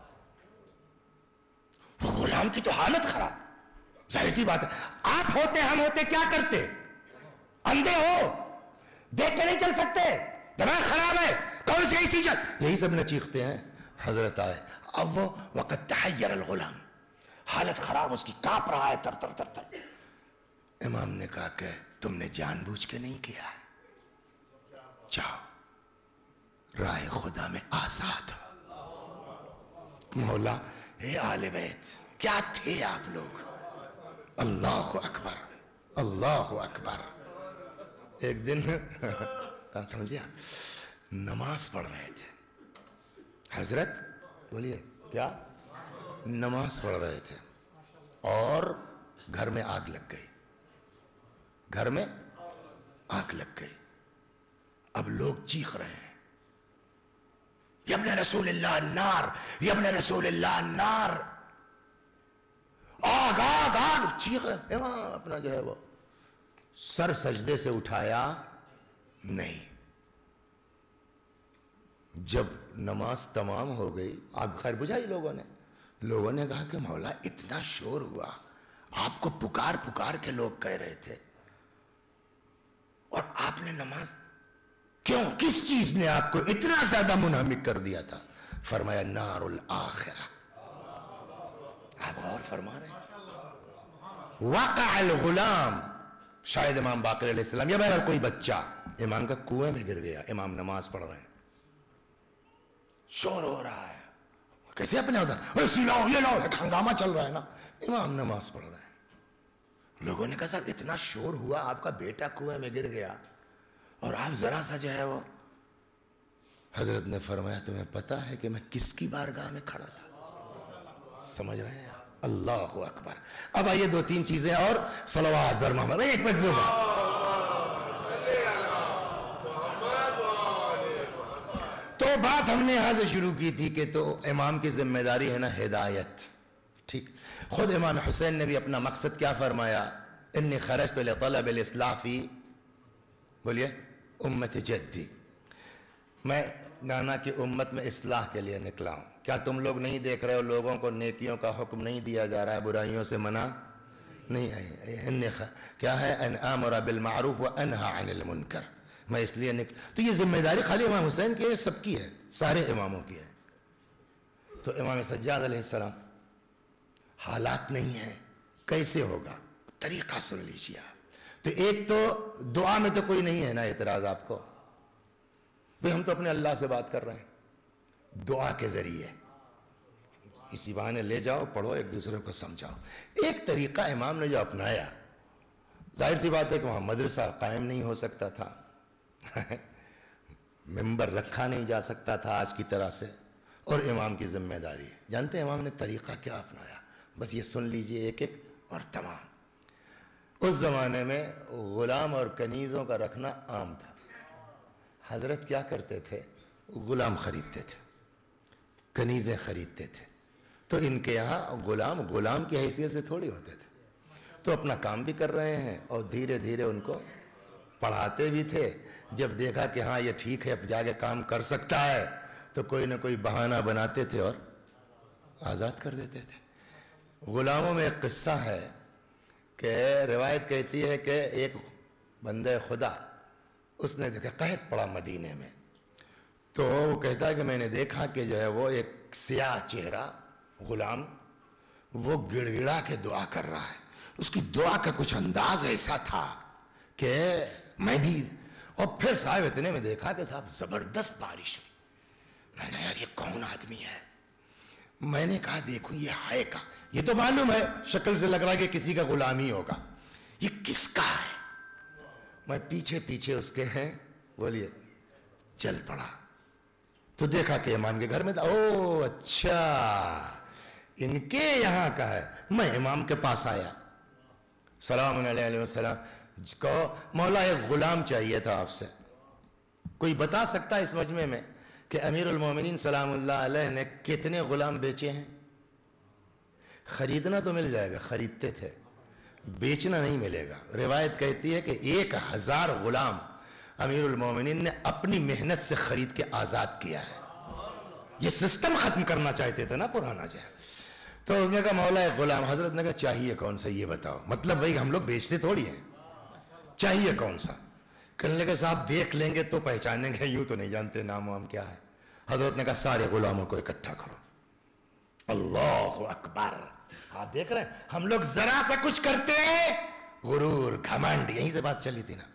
وہ غلام کی تو حالت خراب, ظاہر سی بات ہے. آپ ہوتے, ہم ہوتے, کیا کرتے؟ اندھے ہو, دیکھ کے نہیں چل سکتے, دماغ خراب ہے, کون سی ایسی چل, یہی سب نہ چیختے ہیں. حضرت آئے, اب وہ وقت تحیر الغلام, حالت خراب اس کی, کانپ رہا ہے تر تر تر تر. امام نے کہا کہ تم نے جان بوجھ کے نہیں کیا, جاؤ راہ خدا میں آزاد ہو. مولا, اے آل بیت, کیا تھے آپ لوگ, اللہ اکبر, اللہ اکبر. ایک دن سمجھیا, نماز پڑھ رہے تھے حضرت, بولیے کیا, نماز پڑھ رہے تھے اور گھر میں آگ لگ گئی, گھر میں آگ لگ گئی. اب لوگ چیخ رہے ہیں, یا ابن رسول اللہ النار, یا ابن رسول اللہ النار, آگ آگ آگ, چیخ رہے. امام اپنا جو ہے وہ سر سجدے سے اٹھایا نہیں. جب نماز تمام ہو گئی, آگ خیر بجھائی لوگوں نے کہا کہ مولا اتنا شور ہوا, آپ کو پکار پکار کے لوگ کہہ رہے تھے, اور آپ نے نماز کیوں, کس چیز نے آپ کو اتنا زیادہ منہمک کر دیا تھا؟ فرمایا نار الآخرہ. آپ غور فرما رہے ہیں. وقع الغلام, شاید امام باقر علیہ السلام یا بہرحال کوئی بچہ امام کا کنویں میں گر گیا. امام نماز پڑھ رہے ہیں, شور ہو رہا ہے, کیسے اپنے ہوتا ہے, لاؤ یہ لاؤ, ہنگامہ چل رہا ہے نا. امام نماز پڑھ رہے ہیں. لوگوں نے کہا صاحب اتنا شور ہوا, آپ کا بیٹا کنویں میں گر گیا اور آپ ذرا سا جو ہے وہ. حضرت نے فرمایا تمہیں پتا ہے کہ میں کس کی بارگاہ میں کھڑا تھا؟ سمجھ رہے ہیں آپ؟ اللہ اکبر. اب آئیے 2-3 چیزیں اور صلوات بر محمد. ایک منٹ دو, تو بات ہم نے یہاں سے شروع کی تھی کہ تو امام کی ذمہ داری ہے نا ہدایت. ٹھیک, خود امام حسین نے بھی اپنا مقصد کیا فرمایا؟ انی خرجت لطلب الاصلاح فی, بولیے, امت جدی, میں نانا کی امت میں اصلاح کے لیے نکلا ہوں. کیا تم لوگ نہیں دیکھ رہے ہو لوگوں کو نیکیوں کا حکم نہیں دیا جا رہا ہے, برائیوں سے منع نہیں ہے؟ کیا ہے؟ ان امر بالمعروف وانہا عن المنکر. میں اس لیے تو یہ ذمہ داری خالی امام حسین کی ہے, سب کی ہے, سارے اماموں کی ہے. تو امام سجاد علیہ السلام, حالات نہیں ہیں, کیسے ہوگا؟ طریقہ سن لیجیے آپ. تو ایک تو دعا میں تو کوئی نہیں ہے نا اعتراض آپ کو, بھئی ہم تو اپنے اللہ سے بات کر رہے ہیں دعا کے ذریعے, اسی بہانے لے جاؤ, پڑھو, ایک دوسرے کو سمجھاؤ. ایک طریقہ امام نے جو اپنایا, ظاہر سی بات ہے کہ وہاں مدرسہ قائم نہیں ہو سکتا تھا, ممبر رکھا نہیں جا سکتا تھا آج کی طرح سے, اور امام کی ذمہ داری ہے. جانتے ہیں امام نے طریقہ کیا اپنایا؟ بس یہ سن لیجئے ایک ایک اور تمام. اس زمانے میں غلام اور کنیزوں کا رکھنا عام تھا. حضرت کیا کرتے تھے؟ غلام خریدتے تھے, کنیزیں خریدتے تھے. تو ان کے یہاں غلام کی حیثیت سے تھوڑی ہوتے تھے, تو اپنا کام بھی کر رہے ہیں اور دھیرے دھیرے ان کو پڑھاتے بھی تھے. جب دیکھا کہ ہاں یہ ٹھیک ہے, اب جا کے کام کر سکتا ہے, تو کوئی نہ کوئی بہانہ بناتے تھے اور آزاد کر دیتے تھے. غلاموں میں ایک قصہ ہے کہ روایت کہتی ہے کہ ایک بندہ خدا, اس نے دیکھا قحط پڑا مدینے میں, تو وہ کہتا ہے کہ میں نے دیکھا کہ جو ہے وہ ایک سیاہ چہرہ غلام, وہ گڑ گڑا کے دعا کر رہا ہے. اس کی دعا کا کچھ انداز ایسا تھا کہ میں بھی, اور پھر صاحب اتنے میں دیکھا کہ صاحب زبردست بارش ہوئی. میں نے یار یہ کون آدمی ہے؟ میں نے کہا دیکھو یہ ہے کا, یہ تو معلوم ہے شکل سے لگ رہا ہے کہ کسی کا غلام ہی ہوگا, یہ کس کا ہے؟ میں پیچھے پیچھے اس کے ہیں, بولیے, چل پڑا. تو دیکھا کہ امام کے گھر میں تھا. او اچھا, ان کے یہاں کا ہے. میں امام کے پاس آیا, سلام علیہ وسلم, کہو مولا ایک غلام چاہیے تھا آپ سے. کوئی بتا سکتا ہے اس مجمع میں کہ امیر المومنین سلام اللہ علیہ نے کتنے غلام بیچے ہیں؟ خریدنا تو مل جائے گا, خریدتے تھے, بیچنا نہیں ملے گا. روایت کہتی ہے کہ 1000 غلام امیر المومنین نے اپنی محنت سے خرید کے آزاد کیا ہے. یہ سسٹم ختم کرنا چاہتے تھے نا پرانا جو ہے. تو اس نے کہا مولا ایک غلام. حضرت نے کہا چاہیے کون سا یہ بتاؤ. مطلب بھائی ہم لوگ بیچتے تھوڑی ہیں, چاہیے کون سا؟ کہنے لگے صاحب دیکھ لیں گے تو پہچانیں گے, یوں تو نہیں جانتے نام وام کیا ہے. حضرت نے کہا سارے غلاموں کو اکٹھا کرو. اللہ اکبر. آپ دیکھ رہے ہیں ہم لوگ ذرا سا کچھ کرتے ہیں, غرور, گھمنڈ, یہیں سے بات چلی تھی نا.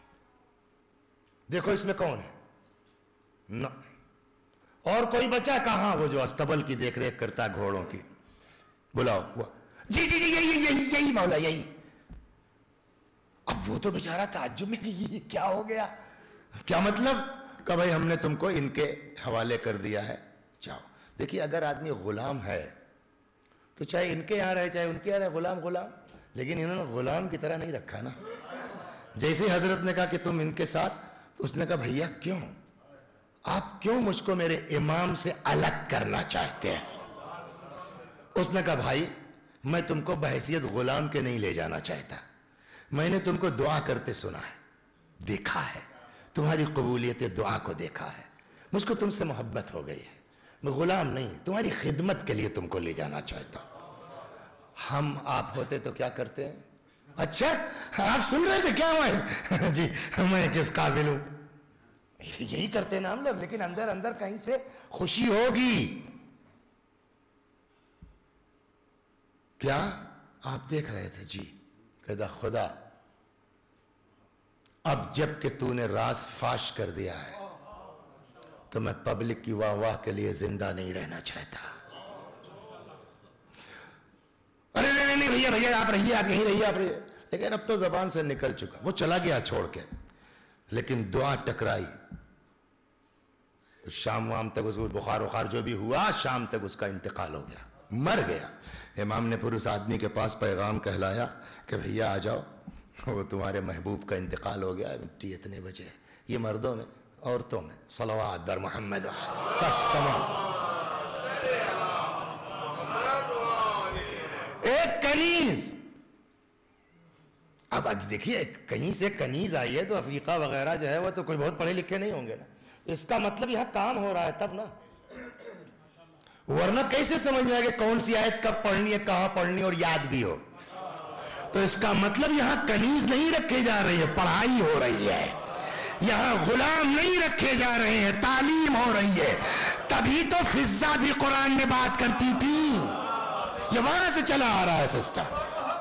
دیکھو اس میں کون ہے؟ نہ. اور کوئی بچا کہاں؟ وہ جو استبل کی دیکھ ریکھ کرتا ہے گھوڑوں کی, بلاؤ. جی جی جی یہی مولا یہی. اب وہ تو بیچارہ تعجب میں یہ کیا ہو گیا, کیا مطلب؟ کہ بھائی ہم نے تم کو ان کے حوالے کر دیا ہے, جاؤ. دیکھیے اگر آدمی غلام ہے تو چاہے ان کے یہاں رہے چاہے ان کے یہاں رہے, غلام, لیکن انہوں نے غلام کی طرح نہیں رکھا نا. جیسے حضرت نے کہا کہ تم ان کے ساتھ, اس نے کہا بھیا کیوں, آپ کیوں مجھ کو میرے امام سے الگ کرنا چاہتے ہیں؟ اس نے کہا بھائی میں تم کو بحیثیت غلام کے نہیں لے جانا چاہتا, میں نے تم کو دعا کرتے سنا ہے, دیکھا ہے, تمہاری قبولیت دعا کو دیکھا ہے, مجھ کو تم سے محبت ہو گئی ہے. میں غلام نہیں, تمہاری خدمت کے لیے تم کو لے جانا چاہتا ہوں. ہم آپ ہوتے تو کیا کرتے ہیں؟ اچھا آپ سن رہے تھے کیا؟ میں جی میں کس قابل ہوں, یہی کرتے نا ہم لوگ. لیکن اندر اندر کہیں سے خوشی ہوگی. کیا آپ دیکھ رہے تھے؟ جی. کہتا خدا اب جب کہ تو نے راز فاش کر دیا ہے تو میں پبلک کی واہ واہ کے لیے زندہ نہیں رہنا چاہتا. ارے نہیں بھیا آپ رہیے, آپ یہیں رہیے, آپ رہیے. لیکن اب تو زبان سے نکل چکا, وہ چلا گیا چھوڑ کے. لیکن دعا ٹکرائی, شام وام تک اس کو بخار وخار جو بھی ہوا, شام تک اس کا انتقال ہو گیا, مر گیا. امام نے پھر اس آدمی کے پاس پیغام کہلایا کہ بھیا آ جاؤ, وہ تمہارے محبوب کا انتقال ہو گیا, مٹی اتنے بجے. یہ مردوں میں عورتوں میں صلوات بر محمد بس تمام. ایک کنیز. اب دیکھیے کہیں سے کنیز آئی ہے تو افریقہ وغیرہ جو ہے وہ تو کوئی بہت پڑھے لکھے نہیں ہوں گے نا, اس کا مطلب یہاں کام ہو رہا ہے تب نا, ورنہ کیسے سمجھ میں آئے کہ کون سی آیت کب پڑھنی ہے, کہاں پڑھنی اور یاد بھی ہو. تو اس کا مطلب یہاں کنیز نہیں رکھے جا رہی ہے, پڑھائی ہو رہی ہے. یہاں غلام نہیں رکھے جا رہے ہیں, تعلیم ہو رہی ہے. تبھی تو فضا بھی قرآن میں بات کرتی تھی. یہ وہاں سے چلا آ رہا ہے سسٹم.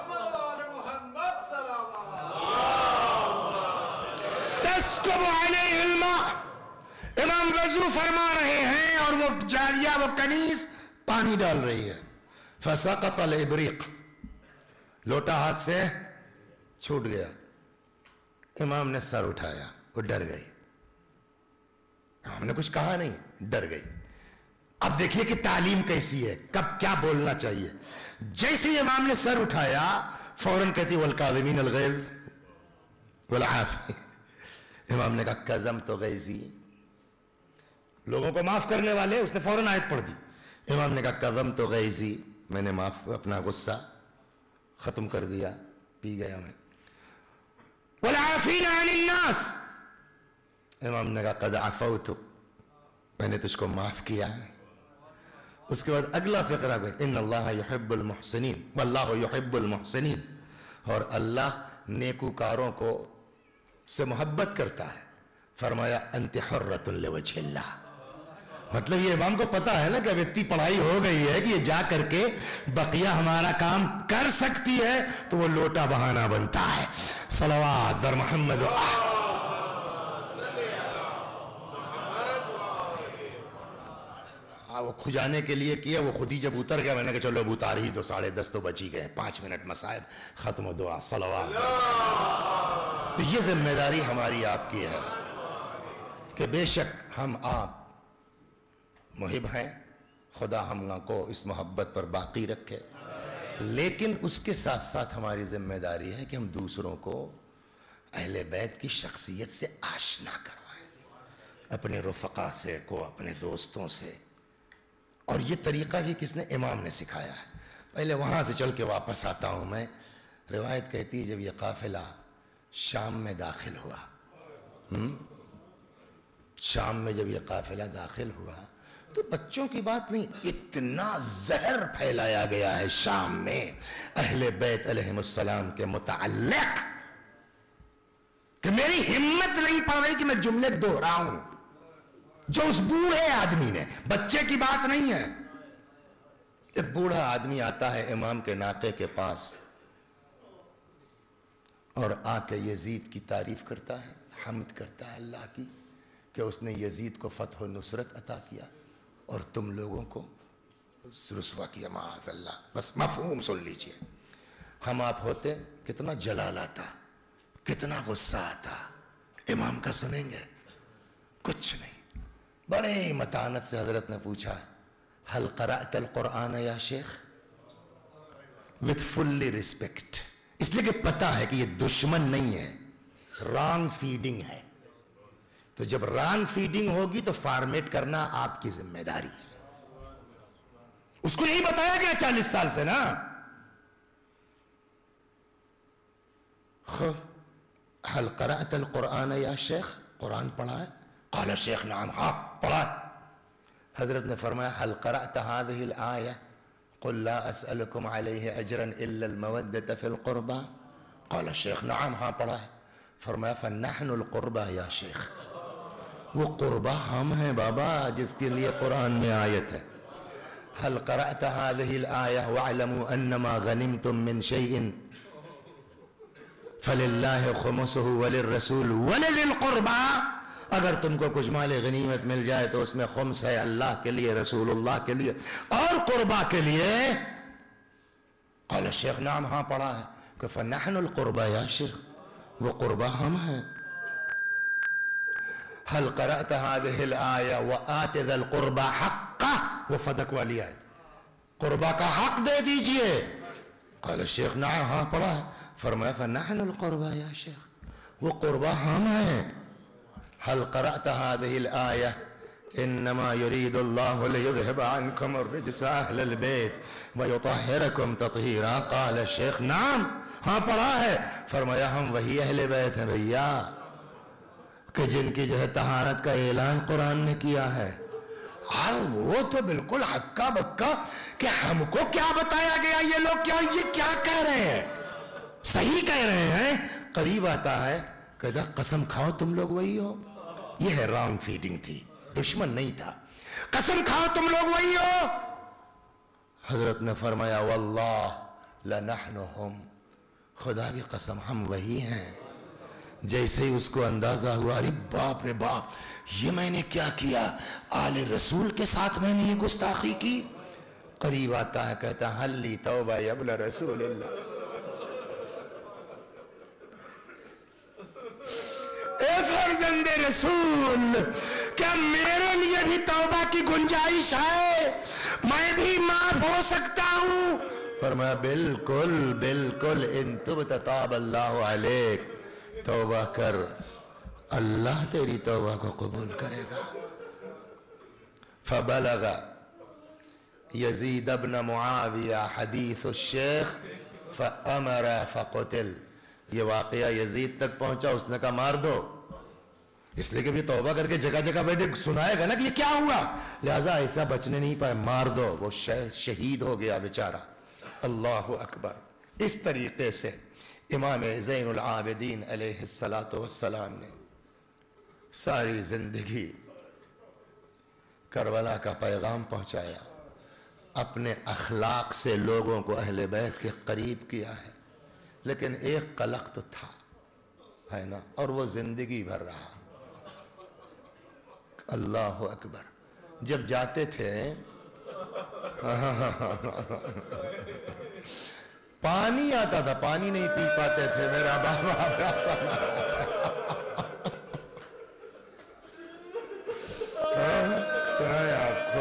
تسکب علیہ الماء, امام وضو فرما رہے ہیں اور وہ جاریہ وہ کنیز پانی ڈال رہی ہے. فسقط الابریق, لوٹا ہاتھ سے چھوٹ گیا. امام نے سر اٹھایا, وہ ڈر گئی. ہم نے کچھ کہا نہیں, ڈر گئی. اب دیکھیے کہ تعلیم کیسی ہے, کب کیا بولنا چاہیے. جیسے ہی امام نے سر اٹھایا فوراً کہتی والکاظمین الغیظ والعافی. امام نے کہا کظمت غیظی, لوگوں کو معاف کرنے والے. اس نے فوراً آیت پڑھ دی. امام نے کہا کظمت غیظی, میں نے معاف اپنا غصہ ختم کر دیا, پی گیا میں. والعافین عن الناس, امام نے کہا قد عفوت, میں نے تجھ کو معاف کیا. اس کے بعد اگلا فقرہ ہے ان اللہ یحب المحسنین واللہ یحب المحسنین, اور اللہ نیکوکاروں کو سے محبت کرتا ہے. فرمایا انت حرۃ لوجہ اللہ. مطلب یہ امام کو پتا ہے نا کہ اب اتنی پڑھائی ہو گئی ہے کہ یہ جا کر کے بقیہ ہمارا کام کر سکتی ہے, تو وہ لوٹا بہانہ بنتا ہے. صلوات بر محمد. وہ کھجانے کے لیے کیا, وہ خود ہی جب اتر گیا میں نے کہا چلو اب اتار ہی دو, 10:30 تو بچی گئے, 5 منٹ مصائب ختم و دعا. صلوات. تو یہ ذمہ داری ہماری آپ کی ہے کہ بے شک ہم آپ محب ہیں, خدا ہم کو اس محبت پر باقی رکھے, لیکن اس کے ساتھ ساتھ ہماری ذمہ داری ہے کہ ہم دوسروں کو اہل بیت کی شخصیت سے آشنا کروائیں, اپنے رفقا سے کو, اپنے دوستوں سے. اور یہ طریقہ بھی کس نے, امام نے سکھایا ہے. پہلے وہاں سے چل کے واپس آتا ہوں میں. روایت کہتی ہے جب یہ قافلہ شام میں داخل ہوا, شام میں جب یہ قافلہ داخل ہوا تو بچوں کی بات نہیں, اتنا زہر پھیلایا گیا ہے شام میں اہل بیت علیہم السلام کے متعلق کہ میری ہمت نہیں پڑ رہی کہ میں جملے دوہراؤں جو اس بوڑھے آدمی نے, بچے کی بات نہیں ہے. ایک بوڑھا آدمی آتا ہے امام کے ناقے کے پاس اور آ کے یزید کی تعریف کرتا ہے, حمد کرتا ہے اللہ کی کہ اس نے یزید کو فتح و نصرت عطا کیا اور تم لوگوں کو رسوا کیا. معاذ اللہ. بس مفہوم سن لیجئے. ہم آپ ہوتے کتنا جلال آتا, کتنا غصہ آتا. امام کا سنیں گے کچھ نہیں. بڑے متانت سے حضرت نے پوچھا هل قرأت القرآن یا شیخ, with fully respect, اس لیے کہ پتا ہے کہ یہ دشمن نہیں ہے, رانگ فیڈنگ ہے. تو جب رانگ فیڈنگ ہوگی تو فارمیٹ کرنا آپ کی ذمہ داری ہے. اس کو یہی بتایا گیا 40 سال سے نا. هل قرأت القرآن یا شیخ, قرآن پڑھا ہے؟ قال الشیخ نعم, ہاں پڑھا. حضرت نے فرمایا هل قرأت هذه الآية قل لا أسألكم عليه أجرا إلا المودة في القربى. قال الشیخ نعم, ہاں پڑھا ہے. فرمایا فنحن القربى یا شیخ, وہ قربہ ہم ہیں بابا جس کے لیے قرآن میں آیت ہے. هل قرأت هذه الآية واعلموا أنما غنمتم من شيء فللہ خمسہ وللرسول ولذی القربى, اگر تم کو کچھ مال غنیمت مل جائے تو اس میں خمس ہے اللہ کے لیے, رسول اللہ کے لیے اور قربا کے لیے. قال الشیخ نعم, ہاں پڑھا ہے. کہ فنحن القربى یا شیخ, وہ قربا ہم ہیں. هل قرأت هذه الآية وآت ذا القربى حقه, وہ فدق والی آیت, قربا کا حق دے دیجئے. قال الشیخ نعم, ہاں پڑھا ہے. فرمایا فنحن القربى یا شیخ, وہ قربا ہم ہیں, हल क़रअत हाज़िहिल आया इन्नमा युरीदुल्लाहु लियुज़हिब अन्कुम अर्रिज्सा अहलल बैत व युतहिरकुम तत्हीरा। क़ाल शेख नाम, हाँ पढ़ा है। फरमाया हम वही अहले बैत हैं भैया कि जिनकी जो है तहारत का ऐलान कुरान ने किया है। और वो तो बिल्कुल हक्का बक्का कि हमको क्या बताया गया, ये लोग ये क्या कह रहे हैं, सही कह रहे हैं। करीब आता है, कहता कसम खाओ तुम लोग वही हो। ये है रॉन्ग फीडिंग थी, दुश्मन नहीं था। कसम खाओ तुम लोग वही हो। हजरत ने फरमाया वल्लाह लनहनु हुम, खुदा की कसम हम वही हैं। जैसे ही उसको अंदाजा हुआ, अरे बाप रे बाप, ये मैंने क्या किया, आले रसूल के साथ मैंने ये गुस्ताखी की। करीब आता है, कहता हल्ली तौबा यबला रसूलुल्लाह। ए फर्जंदे रसूल, क्या मेरे लिए भी तौबा की गुंजाइश है, मैं भी माफ हो सकता हूं? फरमाया बिल्कुल बिल्कुल, इन तुब ताब अल्लाहु अलैक, तौबा कर, अल्लाह तेरी तौबा को कबूल करेगा। फबलगा यजीद इब्न मुआविया हदीस शेख फअमर फक़ुतिल। ये वाक़या यजीद तक पहुंचा, उसने कहा मार दो। इसलिए कि भी तौबा करके जगह जगह बैठे सुनाएगा ना कि ये क्या हुआ, लिहाजा ऐसा बचने नहीं पाए, मार दो। वो शहीद हो गया बेचारा। अल्लाहु अकबर। इस तरीके से इमाम ज़ैनुल आबिदीन अलैहिस्सलातु वस्सलाम ने सारी जिंदगी करबला का पैगाम पहुंचाया, अपने अखलाक से लोगों को अहले बैत के करीब किया है। लेकिन एक कलक तो था, है ना, और वो जिंदगी भर रहा। अल्लाह अकबर। जब जाते थे पानी आता था, पानी नहीं पी पाते थे। मेरा बाबा प्यासा सुना है आपको।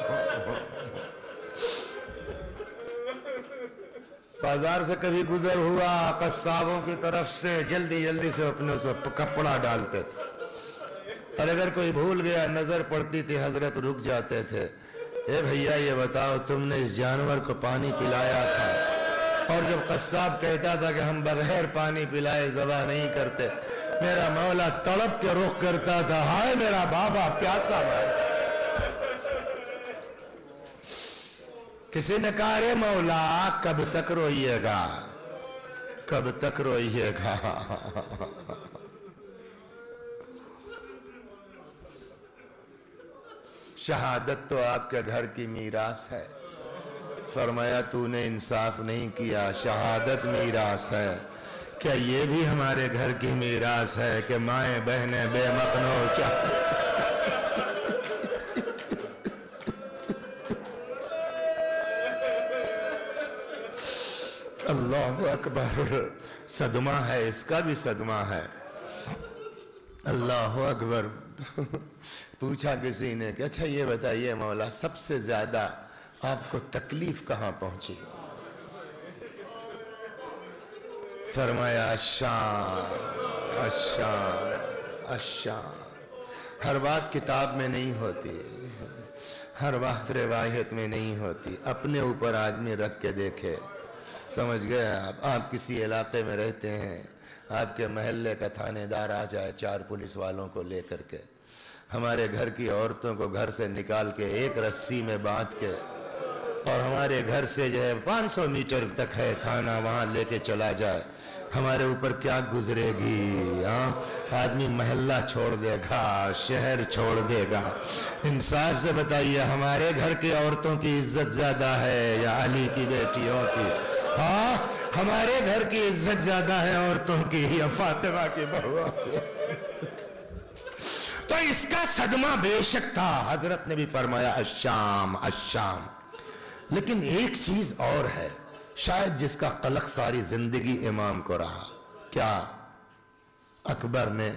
बाजार से कभी गुजर हुआ, कस्साबों की तरफ से जल्दी जल्दी से अपने उसमें कपड़ा डालते थे, और अगर कोई भूल गया, नजर पड़ती थी, हजरत रुक जाते थे। ए भैया ये बताओ, तुमने इस जानवर को पानी पिलाया था? और जब कस्साब कहता था कि हम बगैर पानी पिलाए ज़बह नहीं करते, मेरा मौला तड़प के रुख करता था, हाय मेरा बाबा प्यासा भाई। किसी ने कहा रे मौला कब तक रोइएगा, कब तक रोइएगा। शहादत तो आपके घर की मीरास है। फरमाया तूने इंसाफ नहीं किया, शहादत मीरास है। क्या ये भी हमारे घर की मीरास है कि माएं बहनें बेमकनो चाहे? अल्लाह अकबर। सदमा है, इसका भी सदमा है। अल्लाह अकबर। पूछा किसी ने कि अच्छा ये बताइए मौला, सबसे ज्यादा आपको तकलीफ कहां पहुंची? फरमाया अश्शाम अश्शाम अश्शाम। हर बात किताब में नहीं होती, हर बात रिवायत में नहीं होती। अपने ऊपर आदमी रख के देखे, समझ गए आप किसी इलाके में रहते हैं, आपके महल्ले का थानेदार आ जाए 4 पुलिस वालों को लेकर के, हमारे घर की औरतों को घर से निकाल के एक रस्सी में बांध के, और हमारे घर से जो है 500 मीटर तक है थाना, वहाँ लेके चला जाए, हमारे ऊपर क्या गुजरेगी? हाँ, आदमी महल्ला छोड़ देगा, शहर छोड़ देगा। इंसाफ से बताइए, हमारे घर की औरतों की इज्जत ज्यादा है या अली की बेटियों की? हाँ, हमारे घर की इज्जत ज्यादा है औरतों की या फातिमा की बहुओं की? तो इसका सदमा बेशक था। हजरत ने भी फरमाया अश्शाम अश्शाम। लेकिन एक चीज और है, शायद जिसका कलक सारी जिंदगी इमाम को रहा। क्या? अकबर ने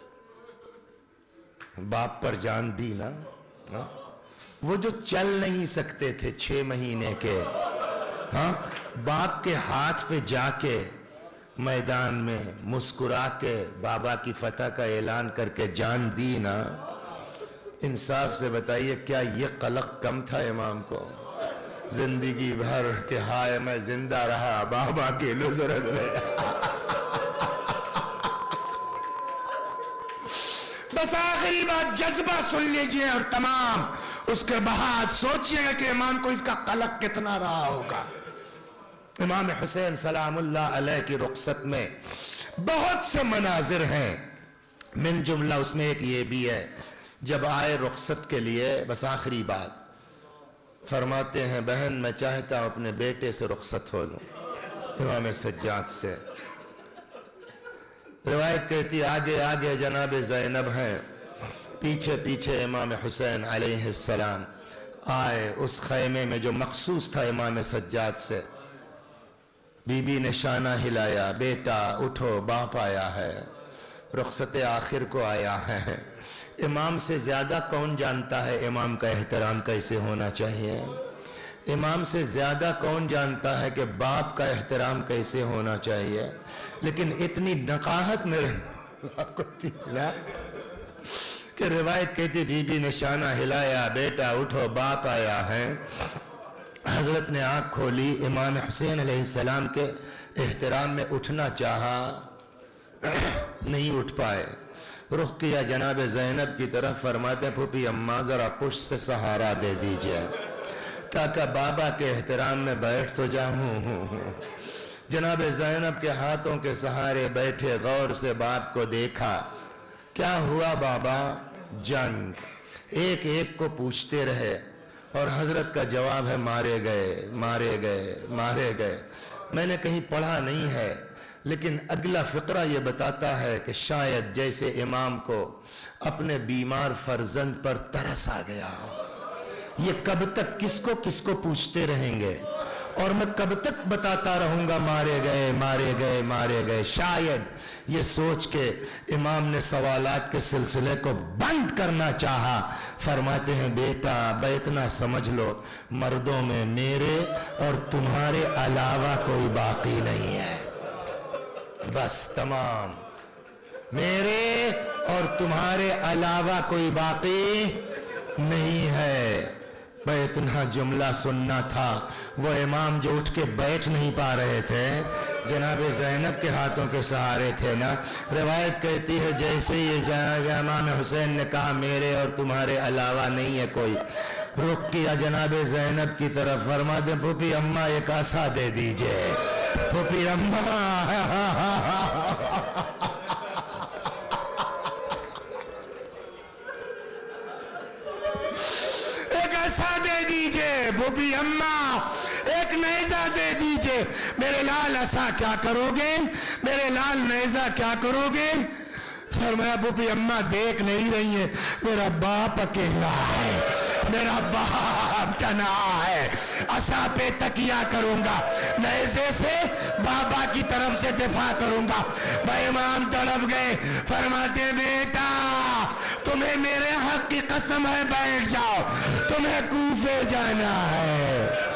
बाप पर जान दी ना, वो जो चल नहीं सकते थे 6 महीने के, हाँ, बाप के हाथ पे जाके मैदान में मुस्कुरा के बाबा की फतह का ऐलान करके जान दी ना, इंसाफ से बताइए क्या ये कलक कम था इमाम को? जिंदगी भर के हाय मैं जिंदा रहा बाबा की नुसरत में। बस आखिरी बात जज्बा सुन लीजिए और तमाम उसके बाद सोचिएगा कि इमाम को इसका कलक कितना रहा होगा। इमाम हुसैन सलामुल्लाह अलैह की रुखसत में बहुत से मनाजिर हैं, मिन जुमला उसमें एक ये भी है, जब आए रुखसत के लिए बस आखिरी बात फरमाते हैं, बहन मैं चाहता हूं अपने बेटे से रुखसत हो लूं, इमाम सज्जाद से। रिवायत कहती आगे आगे जनाब ज़ैनब हैं, पीछे पीछे इमाम हुसैन अलैहिस्सलाम आए उस खैमे में जो मखसूस था इमाम सज्जाद से। बीबी ने शाना हिलाया, बेटा उठो बाप आया है, रुखसत आखिर को आया है। इमाम से ज़्यादा कौन जानता है इमाम का एहतराम कैसे होना चाहिए? इमाम से ज़्यादा कौन जानता है कि बाप का एहतराम कैसे होना चाहिए? लेकिन इतनी नकाहत मेरे को थी ना कि रिवायत कहती बीबी ने शाना हिलाया, बेटा उठो बाप आया है। हजरत ने आँख खोली, इमाम हुसैन अलैहिस्सलाम के एहतराम में उठना चाहा, नहीं उठ पाए। रुख किया जनाब ज़ैनब की तरफ, फरमाते फूफी अम्मा ज़रा पुश से सहारा दे दीजिए ताकि बाबा के एहतराम में बैठ तो जाऊँ। जनाब ज़ैनब के हाथों के सहारे बैठे, गौर से बाप को देखा। क्या हुआ बाबा? जंग। एक एक को पूछते रहे और हजरत का जवाब है मारे गए मारे गए मारे गए। मैंने कहीं पढ़ा नहीं है लेकिन अगला फ़िक्रा ये बताता है कि शायद जैसे इमाम को अपने बीमार फर्जंद पर तरस आ गया। ये कब तक किसको किसको पूछते रहेंगे और मैं कब तक बताता रहूंगा मारे गए मारे गए मारे गए। शायद ये सोच के इमाम ने सवालात के सिलसिले को बंद करना चाहा। फरमाते हैं बेटा इतना समझ लो, मर्दों में मेरे और तुम्हारे अलावा कोई बाकी नहीं है, बस तमाम, मेरे और तुम्हारे अलावा कोई बाकी नहीं है। मैं इतना जुमला सुनना था। वो इमाम जो उठ के बैठ नहीं पा रहे थे, जनाब ज़ैनब के हाथों के सहारे थे ना। रिवायत कहती है जैसे ये जनाब इमाम हुसैन ने कहा मेरे और तुम्हारे अलावा नहीं है कोई, रुख किया जनाब ज़ैनब की तरफ, फरमाते फूफी अम्मा एक आसा दे दीजिए, फूफी अम्मा ऐसा दे दीजिए, फूफी अम्मा एक नेज़ा दे दीजिए। मेरे लाल ऐसा क्या करोगे, मेरे लाल नेज़ा क्या करोगे? फरमाया फूफी अम्मा देख नहीं रही है, मेरा बाप अकेला है, मेरा बाप तना है, असा पे तकिया करूंगा, नेज़े से बाबा की तरफ से दिफा करूंगा। भाई इमाम तड़प गए, फरमाते बेटा तुम्हें मेरे हक की कसम है बैठ जाओ, तुम्हें कूफे जाना है।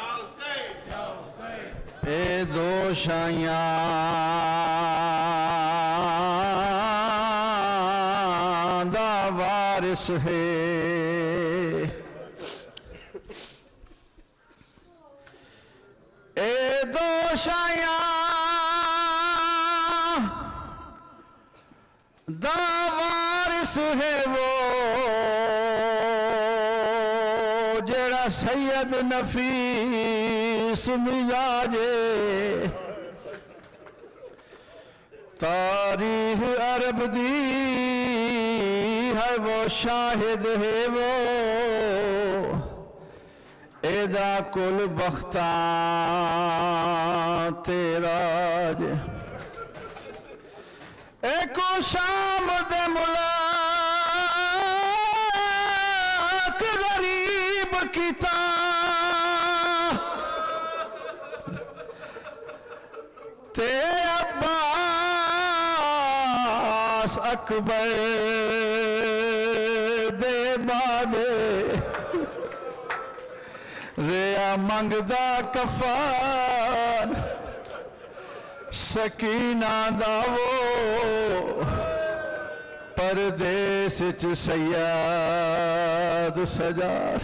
اے دو شایاں دا وارث ہے اے دو شایاں دا وارث ہے وہ جڑا سید نفیس مزاج تاریخ عرب دی ہے وہ شاہد ہے وہ ایدہ کل بختان تیرا جے ایکو شام دے ملاک غریب کیتا تے عباس اکبر دے بادے ریا منگدا کفان سکینہ داو پردیس چ سیاد سجاد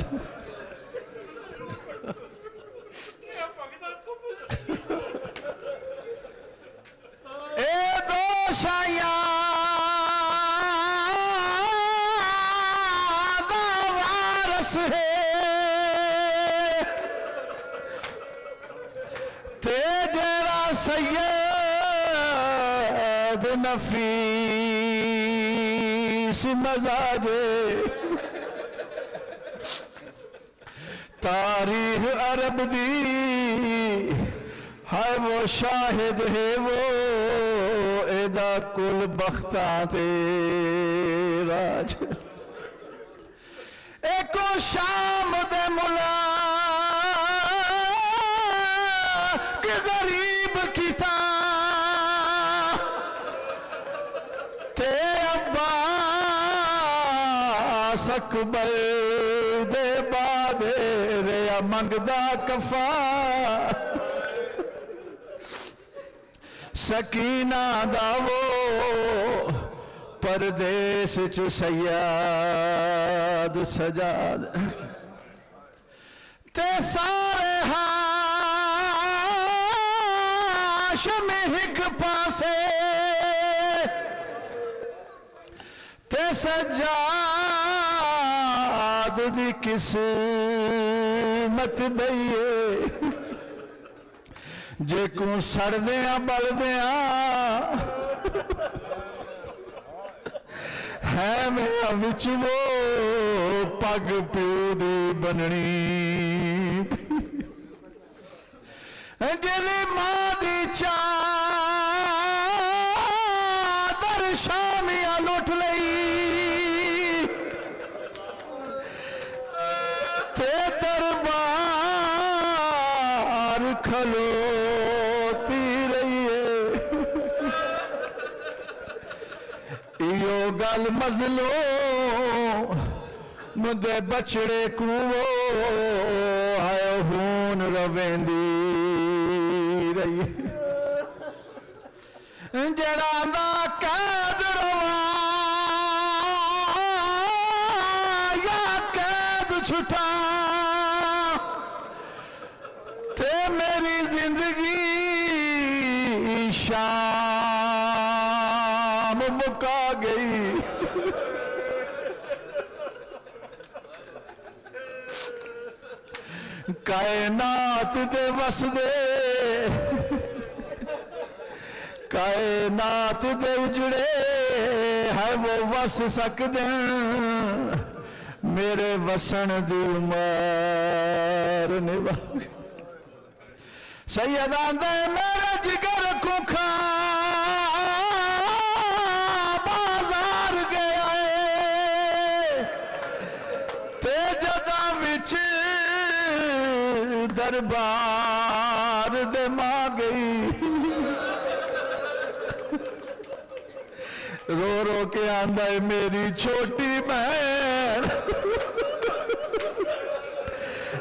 اے دو شایاں دا وارث ہے تے جڑا سید نفیس مزاج تاریخ عرب دی ہے وہ شاہد ہے وہ ایدہ کل بختان تیرا جے ایکو شام دے ملاک غریب کیتا تے عباس اکبر دے بادے ریا منگدا کفان سکینہ داو پردیس چ سیاد سجاد تے سارے ہاشم ہک پاسے تے سجاد دی قسمت بئیے جے کوں سڑ دیاں بل دیاں ہے میرا وچ وہ پگ پیو دی بننی جلی ماں دی چادر شامیاں لٹ لئی تے دربار کھلوتی رہیے ایو گل مظلوم دے بچڑے کو آئے ہون رویندی رہیے جڑا دا قید رواں یا قید چھٹا تے میری زندگی شام مکا گئی کائنات دے وسدے کائنات دے اجڑے ہے وہ وس سکدے میرے وسن دی عمر نبھا سیدان دے میرے جگر کو کھا بازار گیا تے جدا وچ دربار دے ماں گئی رو رو کے آندہ ہے میری چھوٹی بہن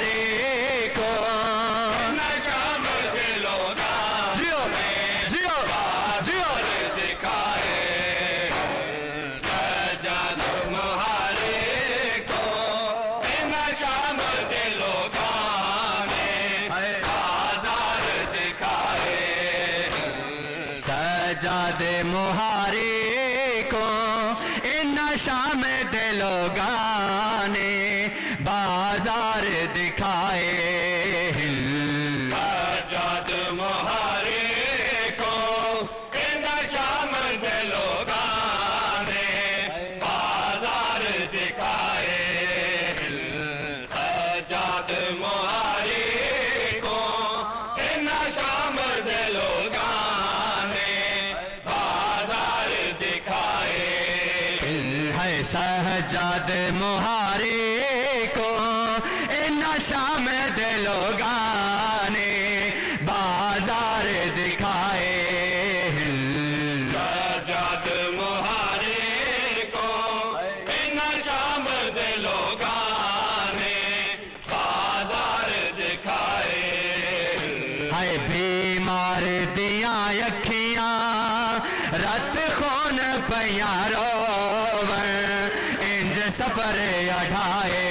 मुहारे को इन शाम दिलोगा ने बाजार दिखाए सजाद मुहारे को इन शाम दिलोगा ने बाजार दिखाए सजाद मुहारे को इन शाम दिलोगा सजाद मुहारे को इन शाम दिलोगा ने बाजार दिखाए सजाद मुहारे को इन शाम दिलोगा ने बाजार दिखाए है बीमार दिया अखियां रत खून प्यारो सफर अढ़ाए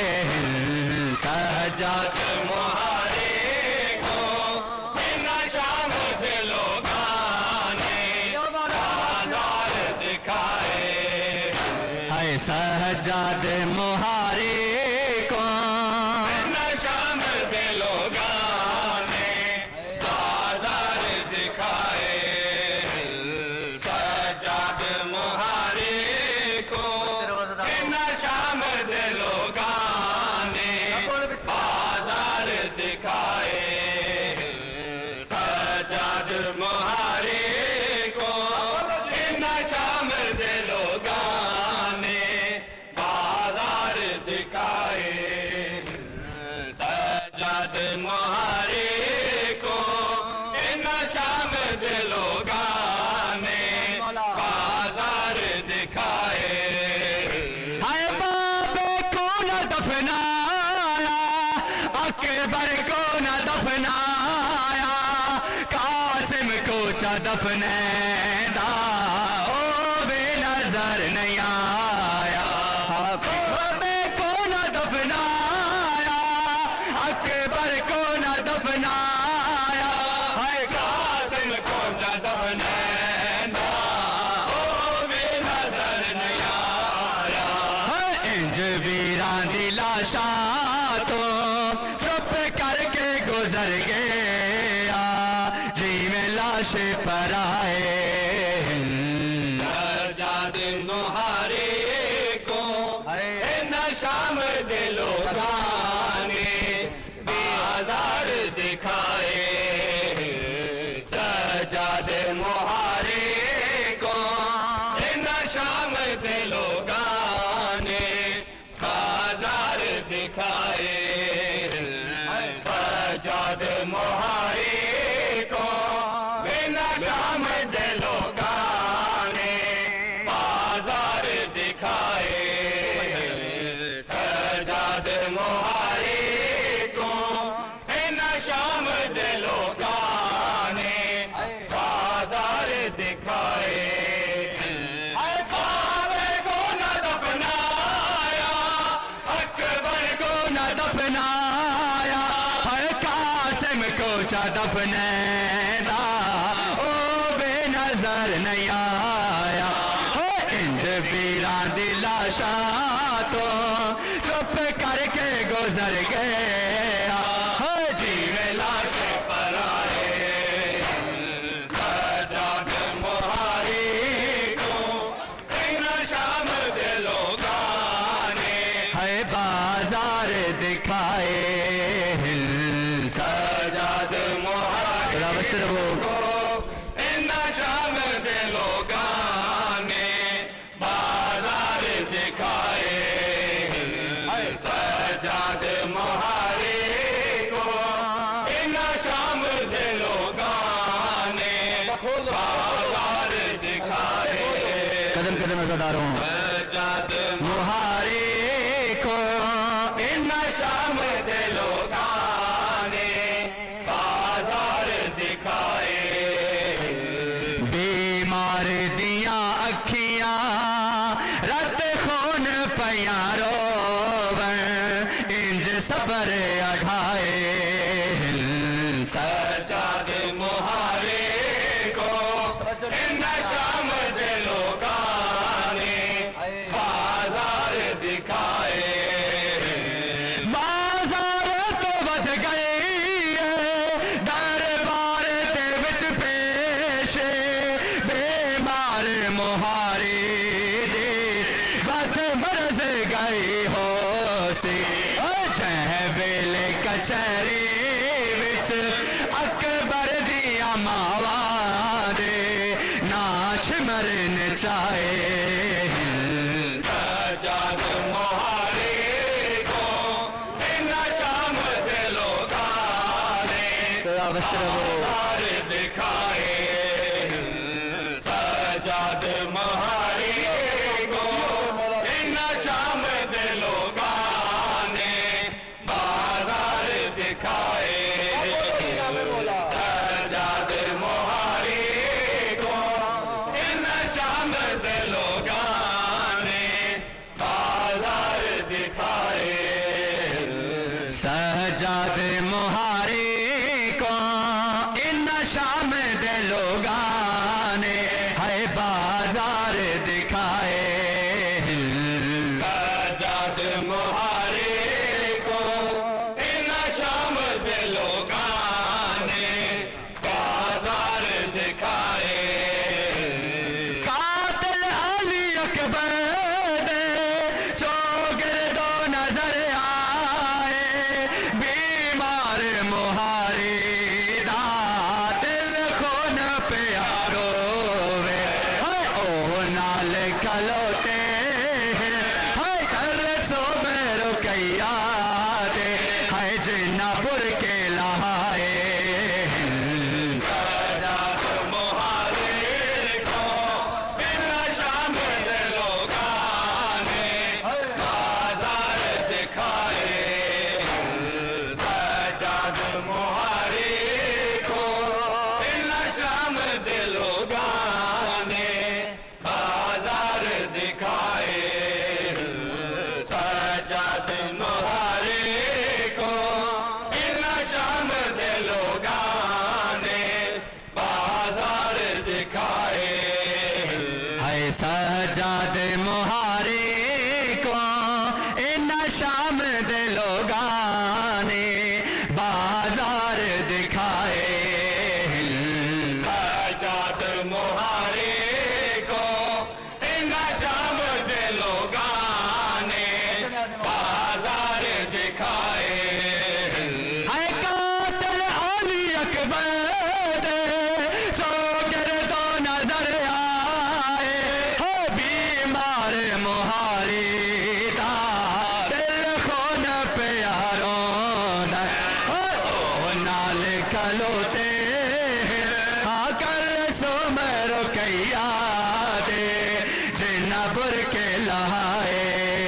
सजाद मुहारे को इन शाम दिलोगा ने बाजार दिखाए है सजाद मुहारे को इन शाम दिलोगा ने बाजार दिखाए सजाद मुहारे को शाम दिलोगा ने बाजार दिखाए सजाद मुहारे को इन शाम दिलोगा ने बाजार दिखाए सजाद मुहारे को इन शाम दिलोगा ने बाजार दिखाए अकबर को न दफनाया कासिम को चा दफनैदा ओ बेनजर नहीं आया अकबर को न दफनाया अकबर को न दफनाया है कासिम को चा दफनैदा ओ बेनजर नहीं आया इंज वीरां दी लाशा तो चुप करके गुजर गया जी में लाश पर आए सजाद मुहारे को इन शाम दिलोगा ने बाजार दिखाए सजाद मुहारे को इन शाम दिलोगा ने बाजार दिखाए सजाद मुहारे को बिना शाम दिलोगा ने बाजार दिखाए सजाद मुहारे को बिना शाम दिलोगा ने बाजार दिखाए बाबे को न दफनाया अकबर को न दफनाया चा दफनैदा ओ बेनजर नहीं आया हो इंज वीरां दी लाशा तो चुप करके गुजर गया हो जी में लाश पर आए सजाद मुहारे को इन शाम दिलोगा ने है बाजार दिखाए सजाद मुहारे को इन शाम दिलोगा ने बाजार दिखाए सजाद मुहारे को इन शाम दिलोगा ने बाजार दिखाए कदम कदम अज़ादारों सजाद मुहारे को इन शाम दिलोगा बीमार दिया अखियां रत खून प्यारो इंज सफर अढ़ाए सजाद मुहारे को इन शाम बाजार दिखाए सजाद मुहारे को इन शाम दिलों गाने बाजार दिखाए सजाद मुहारे को इन शाम दिलों गाने बाजार दिखाए सजाद मुहारे को इन शाम दिलों गाने है बाजार दिखाए सजाद मुहारे को इन शाम दिलों गाने बाजार दिखाए कातिल अली अकबर दे चौगिर्दो नजर आए बीमार मुहारे दा दिल खून प्यारो वे ओ नाल खलोते हाय कर सो मेरो कैया दे हाय जिन्ना बुर के लहाए सजाद मुहारे को इन शाम दिलों गाने बाजार दिखाए सजाद मुहारे को इन शाम दिलों गाने बाजार दिखाए सजाद मुहारे को इन शाम दिलों गाने बाजार दिखाए है सजाद मुहारे को इन शाम दिलों गाने बाजार दिखाए सजाद मुहारे को इन शाम दिलों गाने बाजार दिखाए है कातिल अली अकबर दे चौगिर्दो नजर आए हो बीमार मुहारे दा दिल खून प्यारों दा ओ नाल खलोते हाँ कर सो मेरो कैया दे जिन्ना बुर के लहाए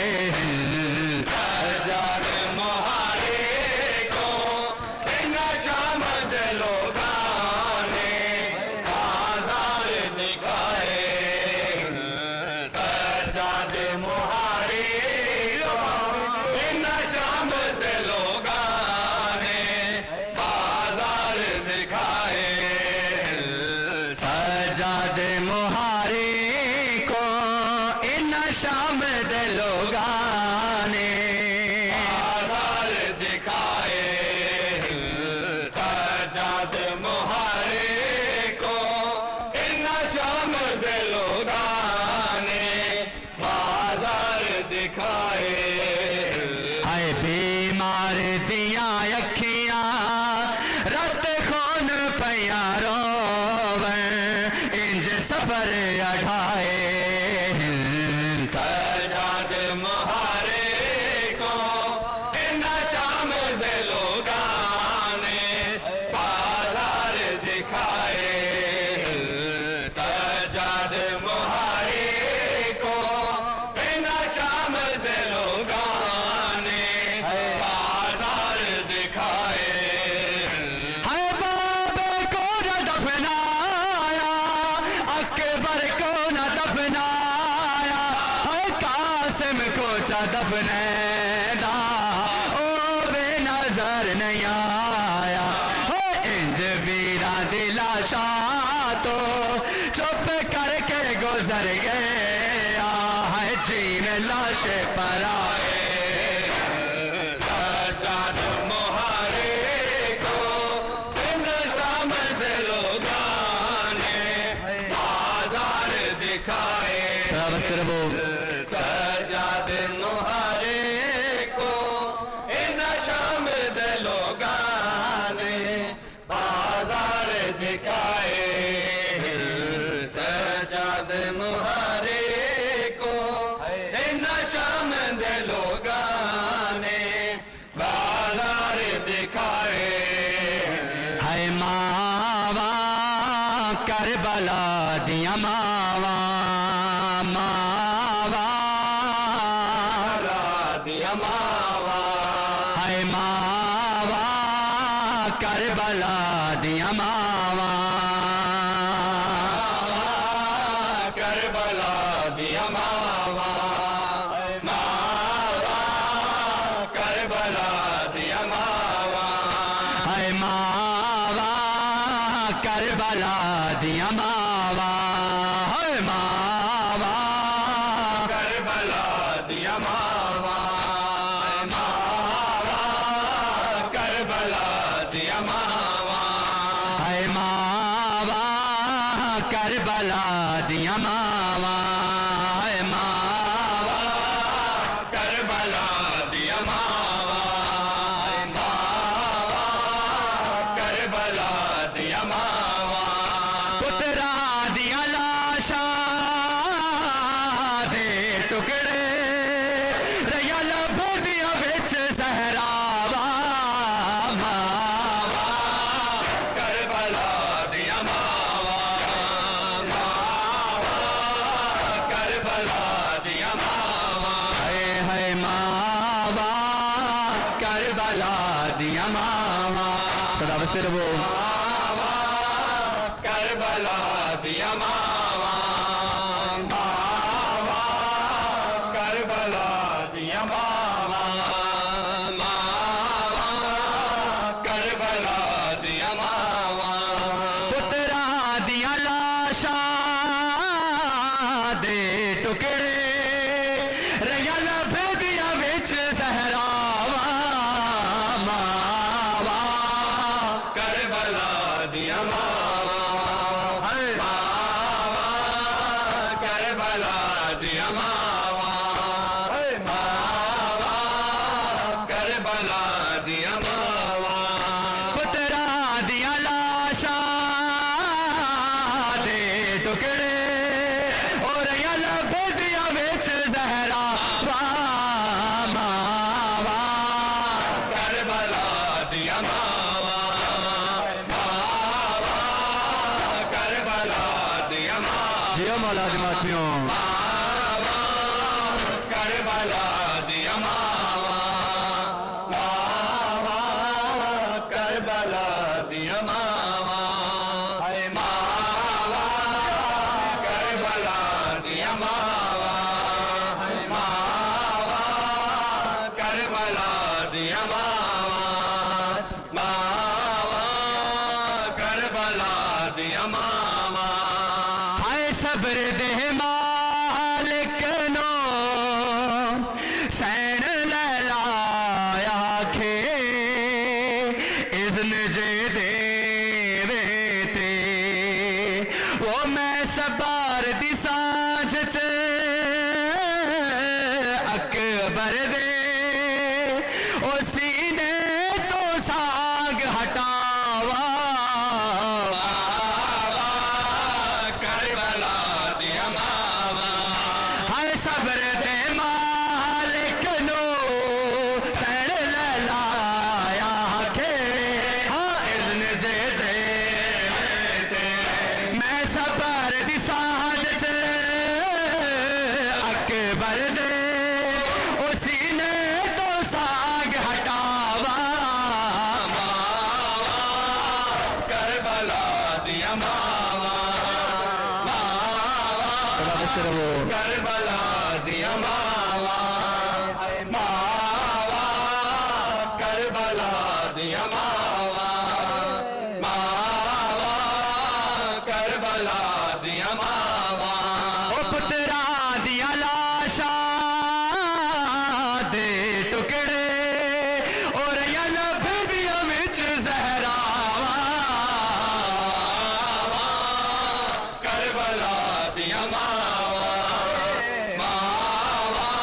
सजाद मुहारे को इन शाम दिलों गाने बाजार दिखाए सजाद मुहारे को इन शाम दिलों गाने बाजार दिखाए सजाद मुहारे को इन शाम दिलों गाने बाजार दिखाए सजाद मुहारे को इन शाम दिलों गाने बाजार दिखाए हाय बीमार दिया अखियां रत खून प्यारो इंज सफर अढ़ाए सजाद मुहारे को इन शाम दिलों गाने बाजार दिखाए सजाद मुहारे को इन शाम दिलों गाने बाजार दिखाए है बाबे को न दफनाया अकबर को न दफनाया है कासिम को चा दफनैदा ओ बेनजर नहीं आया है इंज वीरा दिलाशा तो चुप करके गुजर गया है जीन लाश पर आए सजाद मुहारे को इन शाम दिलों गाने बाजार दिखाए सजाद मुहारे को इन शाम दिलों गाने बाजार दिखाए सजाद मुहारे को इन शाम दिलों गाने बाजार दिखाए है करबला दिया मावा मावा दिया मावा हाय मावा करबला दिया मावा करबला दिया मावा मावा करबला दिया मावा हाय मावा करबला दिया मावा हाय मावा करबला दिया मावा मावा करबला दिया मावा हाय मावा करबला दिया मावा हाय मावा करबला दिया मावा मावा करबला दिया मावा पुत्रा दिया लाशा दे टुकड़े रया लभ दिया विच सहरावा मावा करबला दिया मावा मावा करबला दिया मावा हाय हाय मावा करबला दिया मावा सदा बसते रहो मावा करबला दिया मावा मावा करबला दिया मावा मावा करबला दिया मावा पुत्रा दिया लाशा दे टुकड़े रया लभ दिया विच सहरावा मावा करबला दिया मावा मावा करबला दिया मावा मावा करबला दिया मावा पुत्रा दिया लाशा दे टुकड़े और रया लभ दिया विच सहरावा मावा करबला दिया मावा मावा करबला दिया मावा जियो मौला दिमातियों करबला दिया मावा मावा करबला दिया मावा मावा करबला दिया मावा मावा करबला दिया मावा मावा करबला दिया मावा हाय सब्र दे मालिक नो सैन लैलाया खे इज़्न जे देवे ते वो मैं सबार दी सांझ च अकबर दे ओ सीने तो साग हटावा करबला दिया मावा हाय सब्र दे मालिक नो सैन लैलाया खे हाँ इज़्न जे देवे मैं सबर दी सांझ च अकबर दे उसी ने तो साग हटावा करबला दिया मावा मावा करबला दिया मावा मावा करबला दिया मावा मावा करबला दिया मावा ओ पुत्रा दिया लाशा दे टुकड़े और या लभ दिया विच सहरावा करबला दिया मावा मावा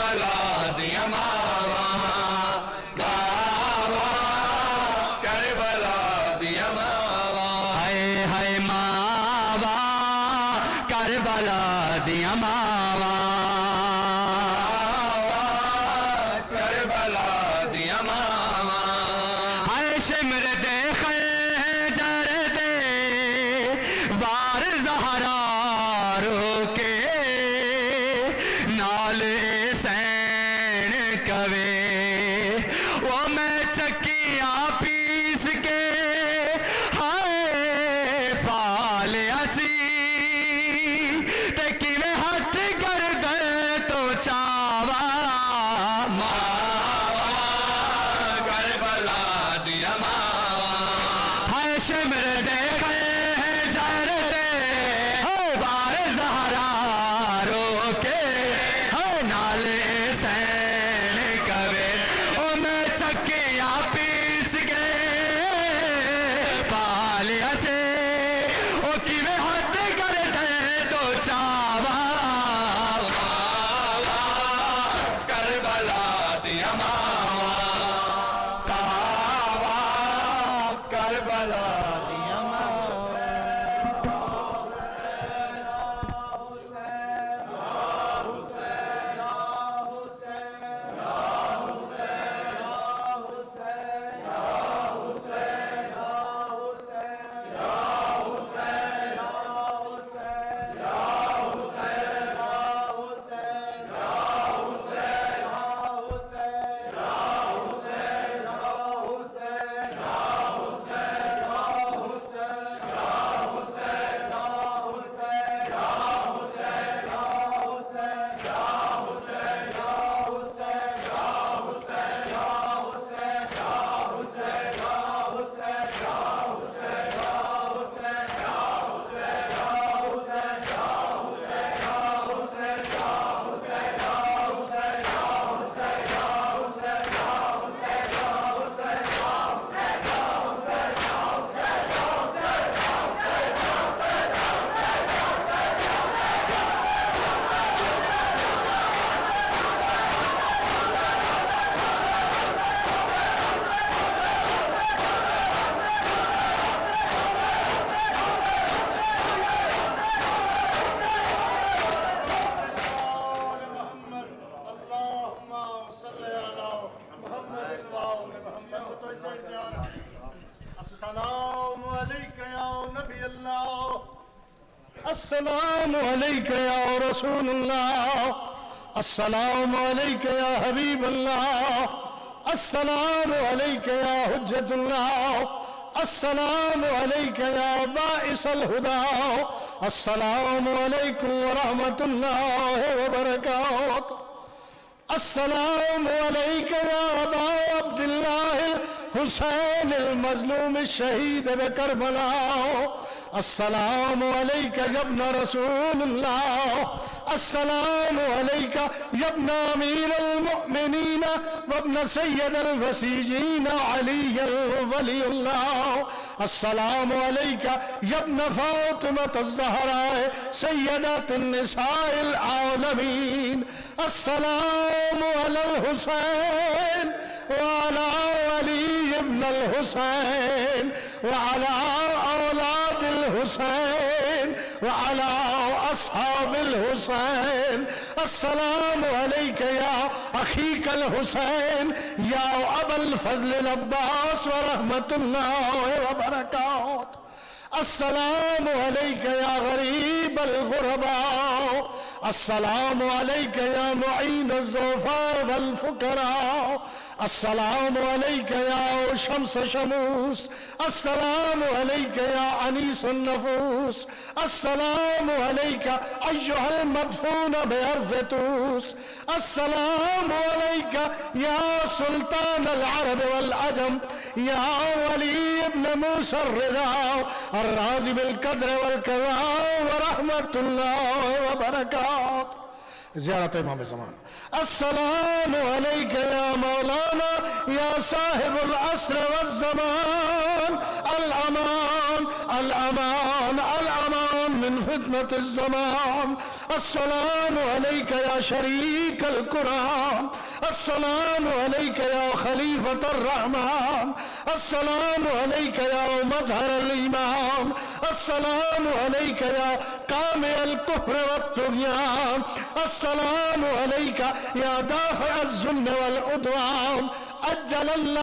کربلا دیا ماوا ماوا کربلا دیا ماوا ہائے ہائے ماوا کربلا دیا ماوا کربلا دیا ماوا ہائے شمر دے خنجر دے وار زہرا روکے نال حسین کوے وہ میں چکیاں پیس کے ہائے پال اسی تے کیویں ہاتھ گردن تو چاوا کربلا دیا ماوا ہائے شمر دے خنجر دے وار زہرا روکے ہائے نال حسین کوے او میں چکیاں پیس کے پال اسے او کیویں ہاتھ گردن تو چاوا کربلا دیا ماوا کربلا دیا السلام علیکم یا نبی اللہ السلام علیکم یا رسول اللہ السلام علیکم یا حبیب اللہ السلام علیکم یا حجت اللہ السلام علیکم یا باعث الہدى السلام علیکم ورحمت اللہ وبرکاتہ السلام علیکم یا ابا عبداللہ حسین المظلوم الشہید بکربلا السلام علیکم یا ابن رسول اللہ السلام علیکم یا ابن امیر المؤمنین وابن سید الوسیجین علی الولی اللہ السلام علیکم یا ابن فاطمة الزہراء سیدات النساء العالمین السلام علی الحسین وعلى علي بن الحسين وعلى أولاد الحسين وعلى أصحاب الحسين السلام عليك يا أخيك الحسين يا أبا الفضل العباس ورحمة الله وبركاته السلام عليك يا غريب الغرباء السلام عليك يا معين الضعفاء والفقراء السلام عليك يا شمس شموس السلام عليك يا أنيس النفوس السلام عليك أيها المدفون بأرض توس السلام عليك يا سلطان العرب والعجم يا ولي ابن موسى الرضا الراضي بالقدر والكرام ورحمة الله وبركاته زیارت امام زمان السلام علیکہ یا مولانا یا صاحب العصر والزمان الامان الامان الامان من فتنة الزمان السلام عليك يا شريك القرآن السلام عليك يا خليفة الرحمن السلام عليك يا مظهر الإيمان السلام عليك يا قامع الكفر والطغيان السلام عليك يا دافع الظلم والعدوان أجل الله